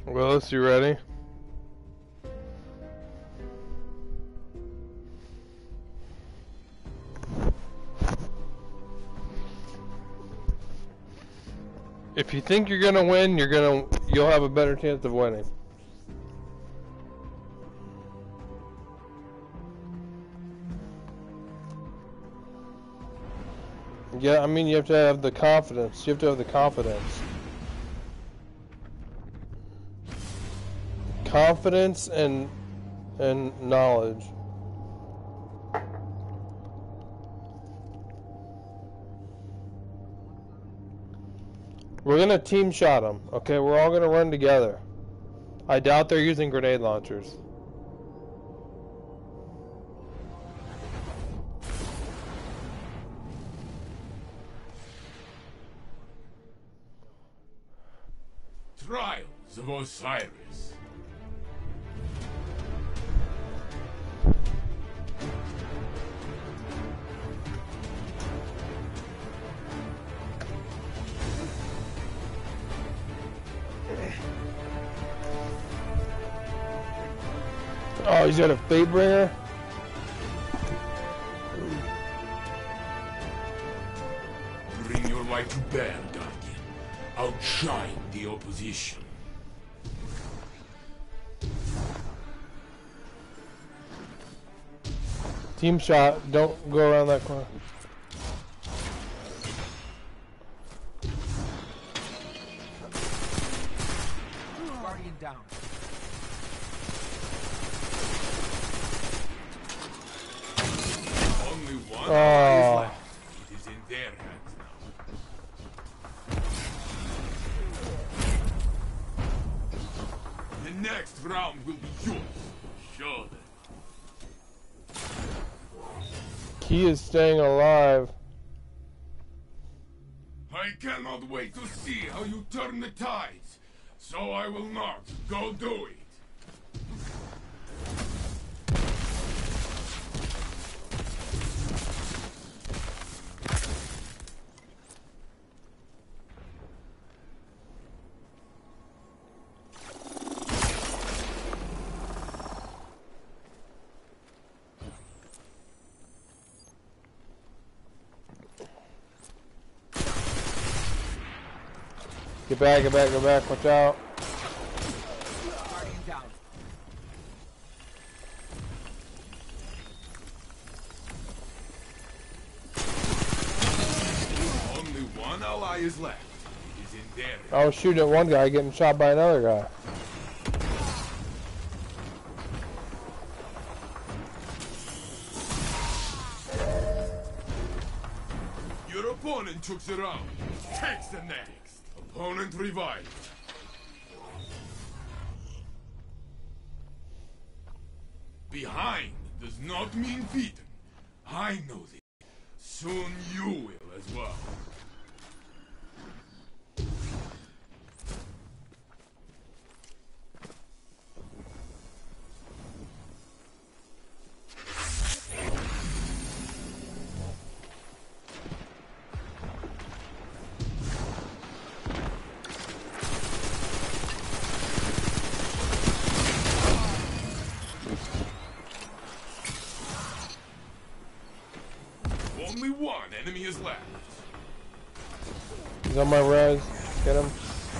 Willis, you ready? If you think you're gonna win, you'll have a better chance of winning. Yeah, I mean you have to have the confidence. You have to have the confidence. Confidence and knowledge. We're gonna team shot them, okay? We're all gonna run together. I doubt they're using grenade launchers. Trials of Osiris. Oh, he's got a Fatebringer? Bring your light to bear, Guardian. Outshine the opposition. Team shot, don't go around that corner. Guardian down. Only one Oh. ally is left. It is in their hands now. The next round will be yours. Show them. Key is staying alive. I cannot wait to see how you turn the tides, so I will not go do it. Get back, get back, get back, watch out. Guardian down. Only one ally is left. It is in their hands. I was shooting at one guy getting shot by another guy. Your opponent took the round. Takes the next. Opponent revived. Behind does not mean beaten. I know this. Soon you will as well. Only one enemy is left. He's on my res. Get him.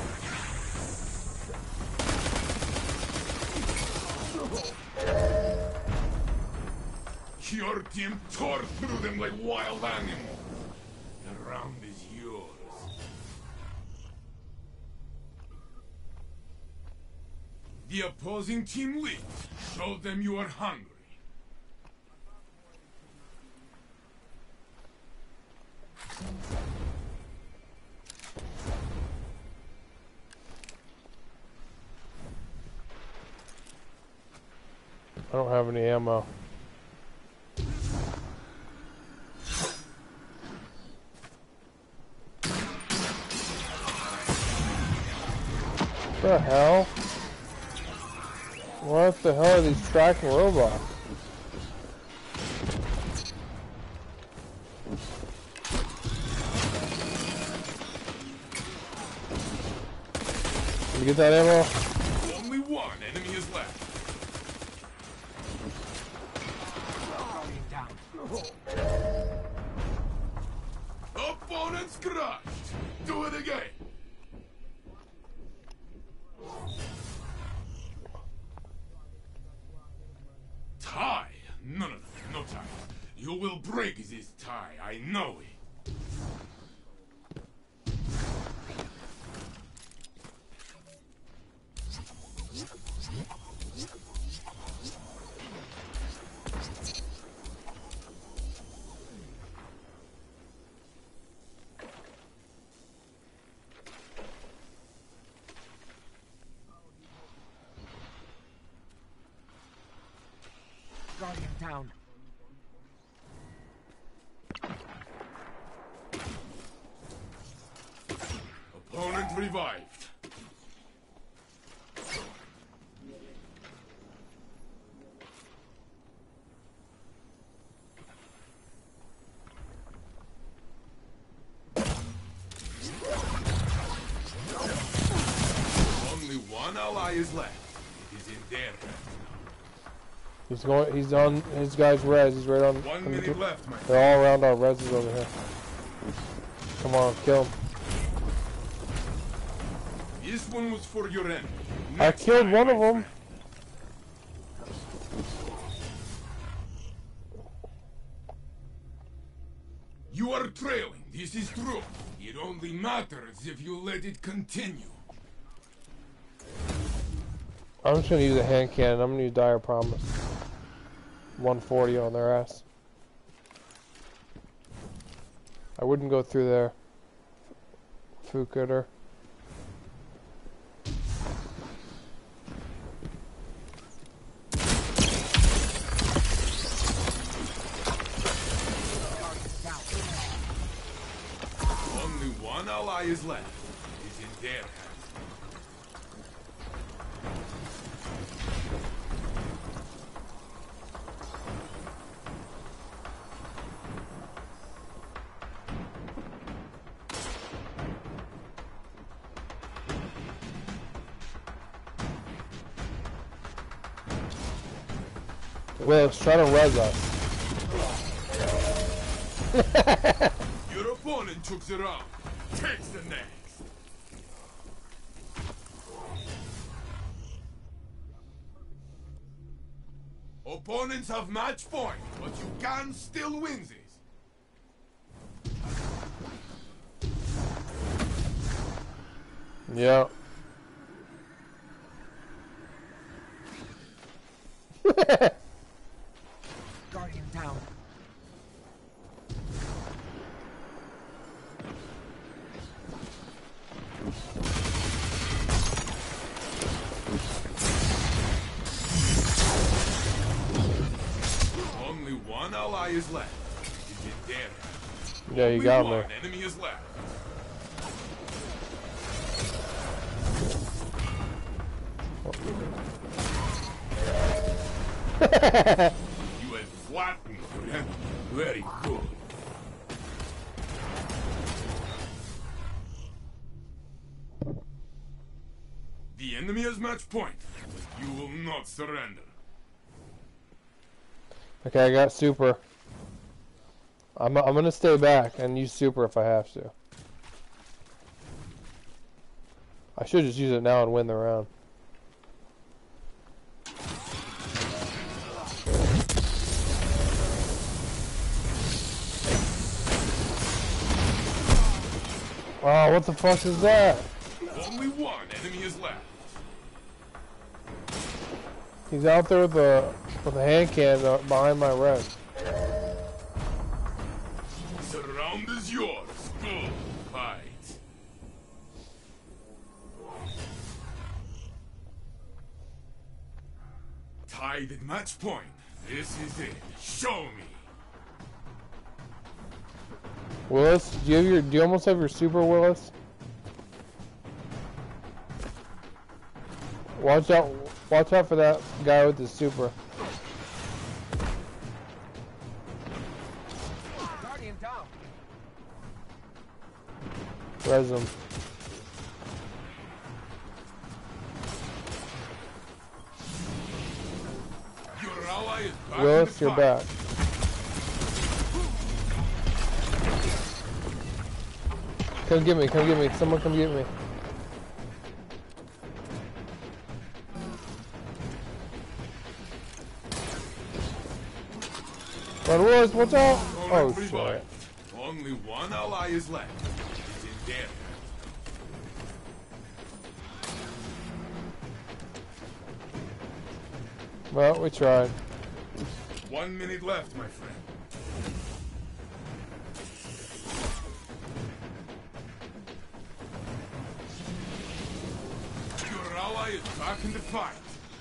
Your team tore through them like wild animals. The round is yours. The opposing team leads. Show them you are hungry. I don't have any ammo. What the hell? What the hell are these tracking robots? Did you get that ammo? Opponent's crushed. Do it again. Tie? No tie. You will break this tie. I know it. Guardian down. Opponent revived. Only one ally is left. It is in their hands. He's going. He's on his guy's res. He's right on. 1 minute left, my friend. They're all around our reses over here. Come on, kill him. This one was for your enemy. I Next killed time, one my of them. friend. You are trailing. This is true. It only matters if you let it continue. I'm just gonna use a hand cannon. I'm gonna use Dire Promise. 140 on their ass. I wouldn't go through there. Fukuder. Only one ally is left. It is in their hands. Willis, try to res us. Your opponent took the round. Takes the next. Opponents have match point, but you can still win this. Yeah. Guardian down. Only one ally is left. It is in their hands. Yeah, you Only got one me. enemy is left. You have flattened them. Very good. The enemy has match point, but you will not surrender. Okay, I got super. I'm gonna stay back and use super if I have to. I should just use it now and win the round. Oh, what the fuck is that? Only one enemy is left. He's out there with a hand cannon behind my red. Surround is yours. Good fight. Tied at match point. This is it. Show me. Willis, do you almost have your super, Willis? Watch out for that guy with the super. Guardian down. Res him. Your ally is back. Willis, you're back. Come get me, come get me. Someone come get me. Run, Wars, watch out! Oh, shit. Only one ally is left. It's in there. Well, we tried. 1 minute left, my friend. Your ally is back in the fight.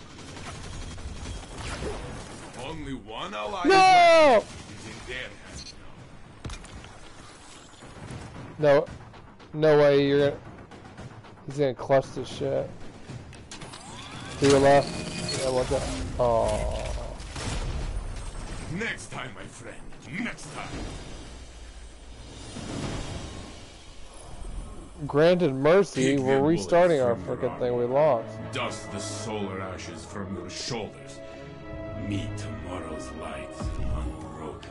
Only one ally is left. It's in there. No. No way you're gonna... He's gonna clutch this shit. To your left. Yeah, watch out. Oh. Next time, my friend. Next time. Granted mercy, Kick we're the restarting our bullets from frickin' your thing we arm. lost. Dust the solar ashes from your shoulders. Meet tomorrow's light unbroken.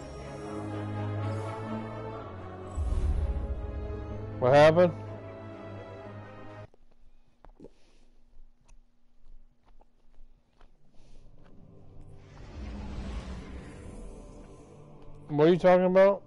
What happened? What are you talking about?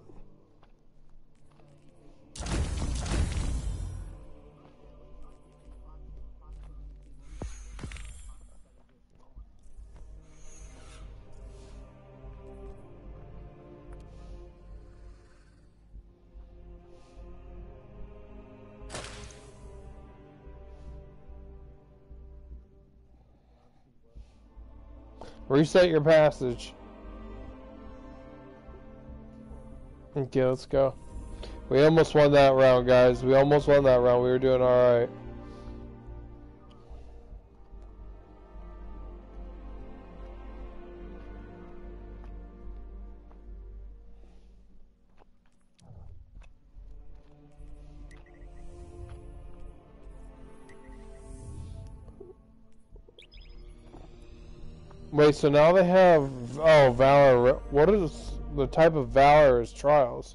Reset your passage. Okay, let's go. We almost won that round, guys. We almost won that round. We were doing alright. Wait, so now they have... Oh, Valor... What is the type of Valor is Trials?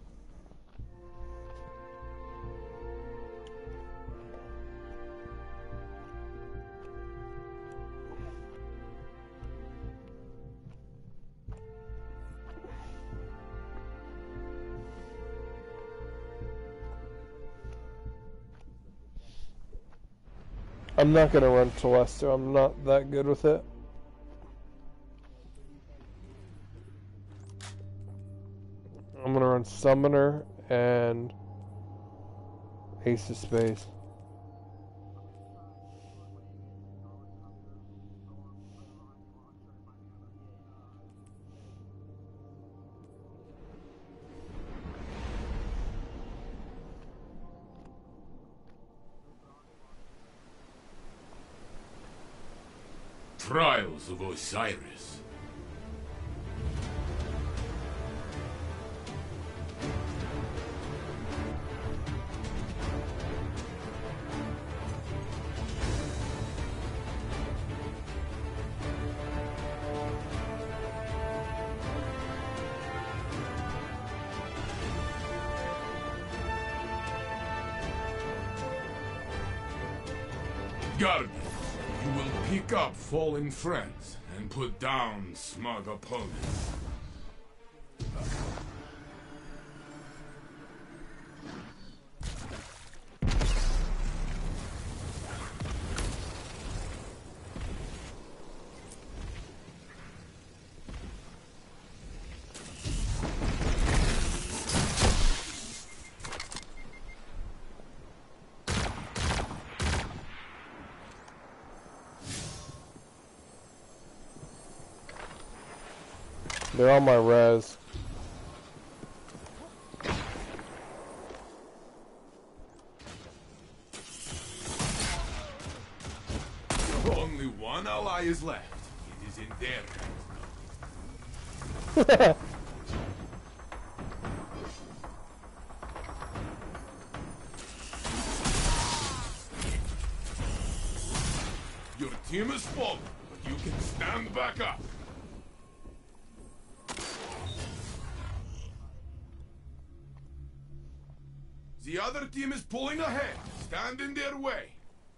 I'm not gonna run Telesto. I'm not that good with it. I'm gonna run Summoner and Ace of Spades. Trials of Osiris. Guardians, you will pick up fallen friends and put down smug opponents. They're on my res. Only one ally is left. It is in their hands. Your team is fallen, but you can stand back up. The other team is pulling ahead. Stand in their way.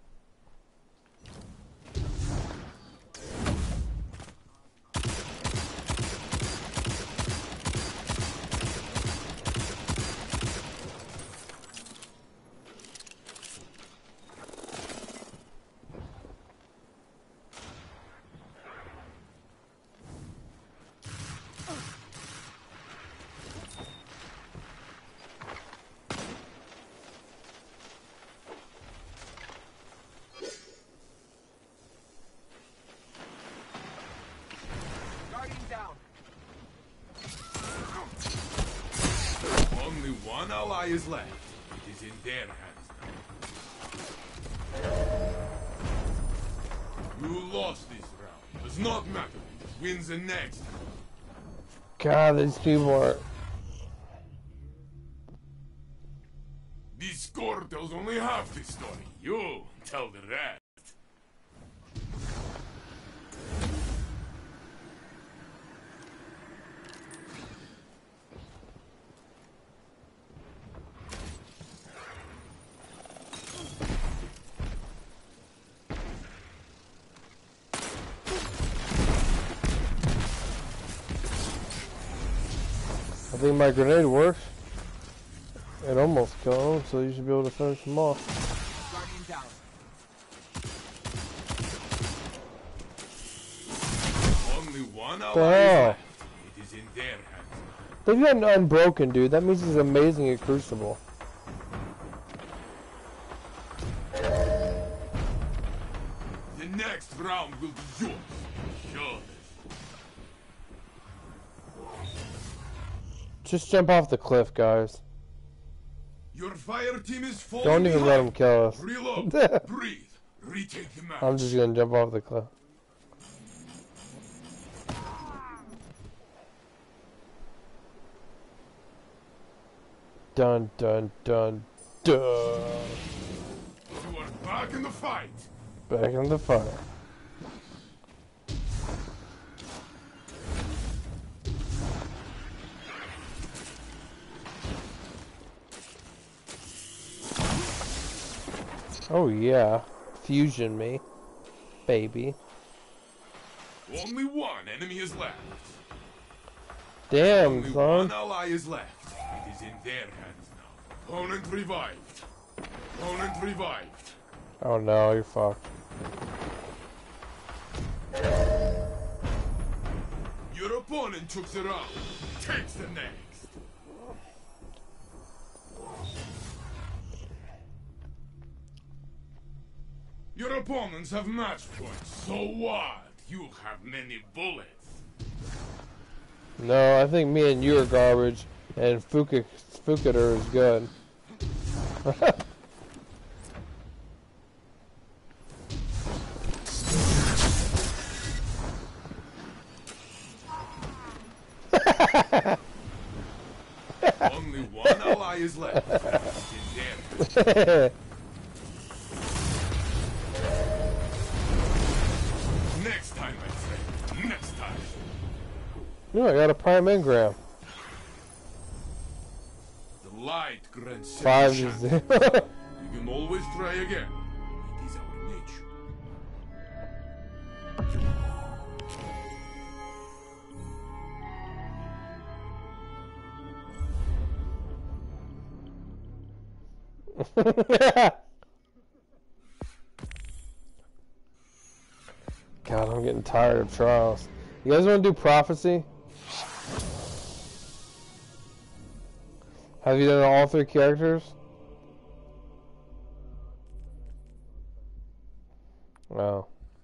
Guardian down. Only one ally is left. It is in their hands now. You lost this round. Does not matter. Wins the next. God, these people are. This score tells only half the story. You tell the rest. I think my grenade works. It almost killed him, so you should be able to finish him off. Guardian down. Only one The ally is hell? left. It is in their hands. They've got an unbroken, dude. That means he's amazing at Crucible. The next round will be yours. Sure. Just jump off the cliff, guys. Your fire team is falling Don't even let him behind. kill us. Reload. Breathe. Retake the map. I'm just gonna jump off the cliff. Dun dun dun dun. You are back in the fight. Back in the fire. Oh yeah, fusion me, baby. Only one enemy is left. Damn, Only son. one ally is left. It is in their hands now. Opponent revived. Opponent revived. Oh no, you're fucked. Your opponent took the round. Takes the next. Your opponents have match points. So what? You have many bullets. No, I think me and you are garbage, and Fukader is good. Only one ally is left. It's in there. Next time, my friend. Next time. No, I got a prime engram. The light grants 5 second to chance. 0. You can always try again. It is our nature. God, I'm getting tired of trials. You guys want to do prophecy? Have you done all 3 characters? Wow.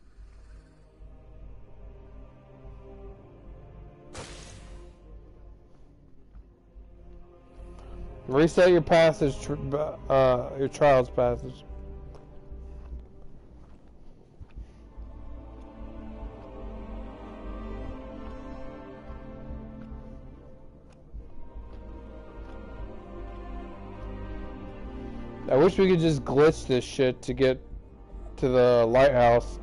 Reset your passage, your trials passage. I wish we could just glitch this shit to get to the lighthouse.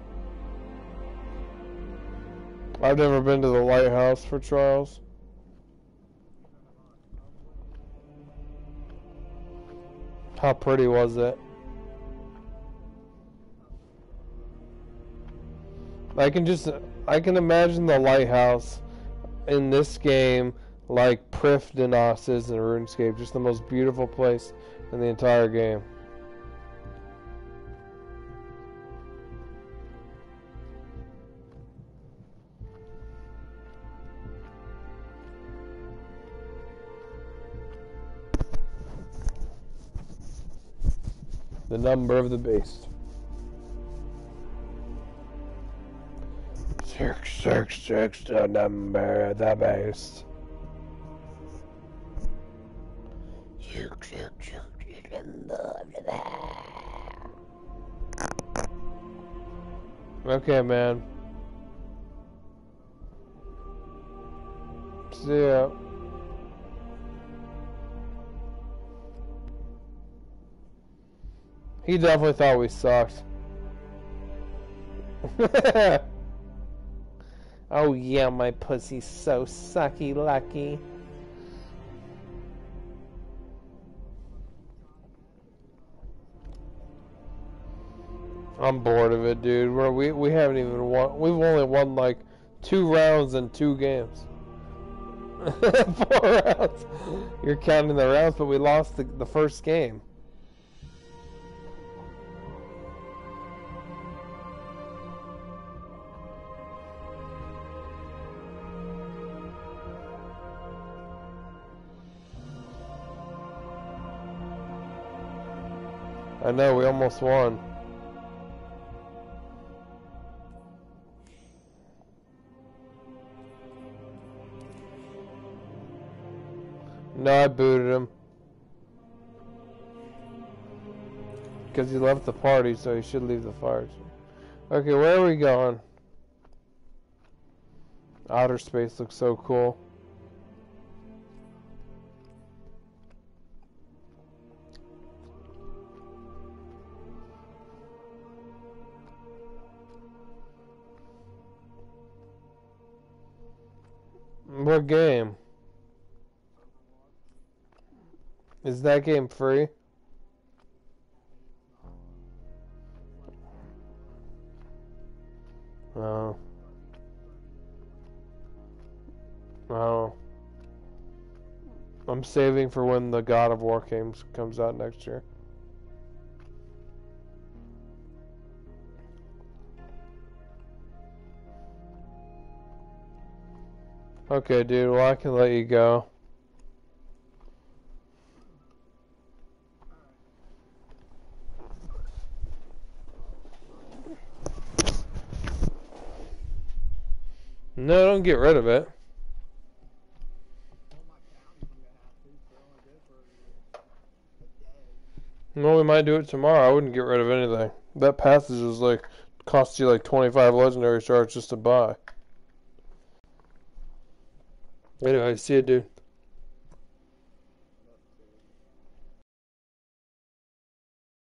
I've never been to the lighthouse for trials. How pretty was it? I can imagine the lighthouse in this game like Prifddinas is in RuneScape. Just the most beautiful place in the entire game. The number of the beast. 666, the number of the beast. 666, the number of the beast. Okay, man. See ya. He definitely thought we sucked. Oh yeah, my pussy's so sucky lucky. I'm bored of it, dude. We haven't even won. We've only won like 2 rounds in 2 games. 4 rounds. You're counting the rounds, but we lost the first game. I know, we almost won. No, I booted him. Because he left the party, so he should leave the fire. Okay, where are we going? Outer space looks so cool. What game? Is that game free? Oh. Oh. I'm saving for when the God of War game comes out next year. Okay, dude, well, I can let you go. No, don't get rid of it. No, we might do it tomorrow. I wouldn't get rid of anything. That passage is like, costs you like 25 legendary shards just to buy. Anyway, see you, dude.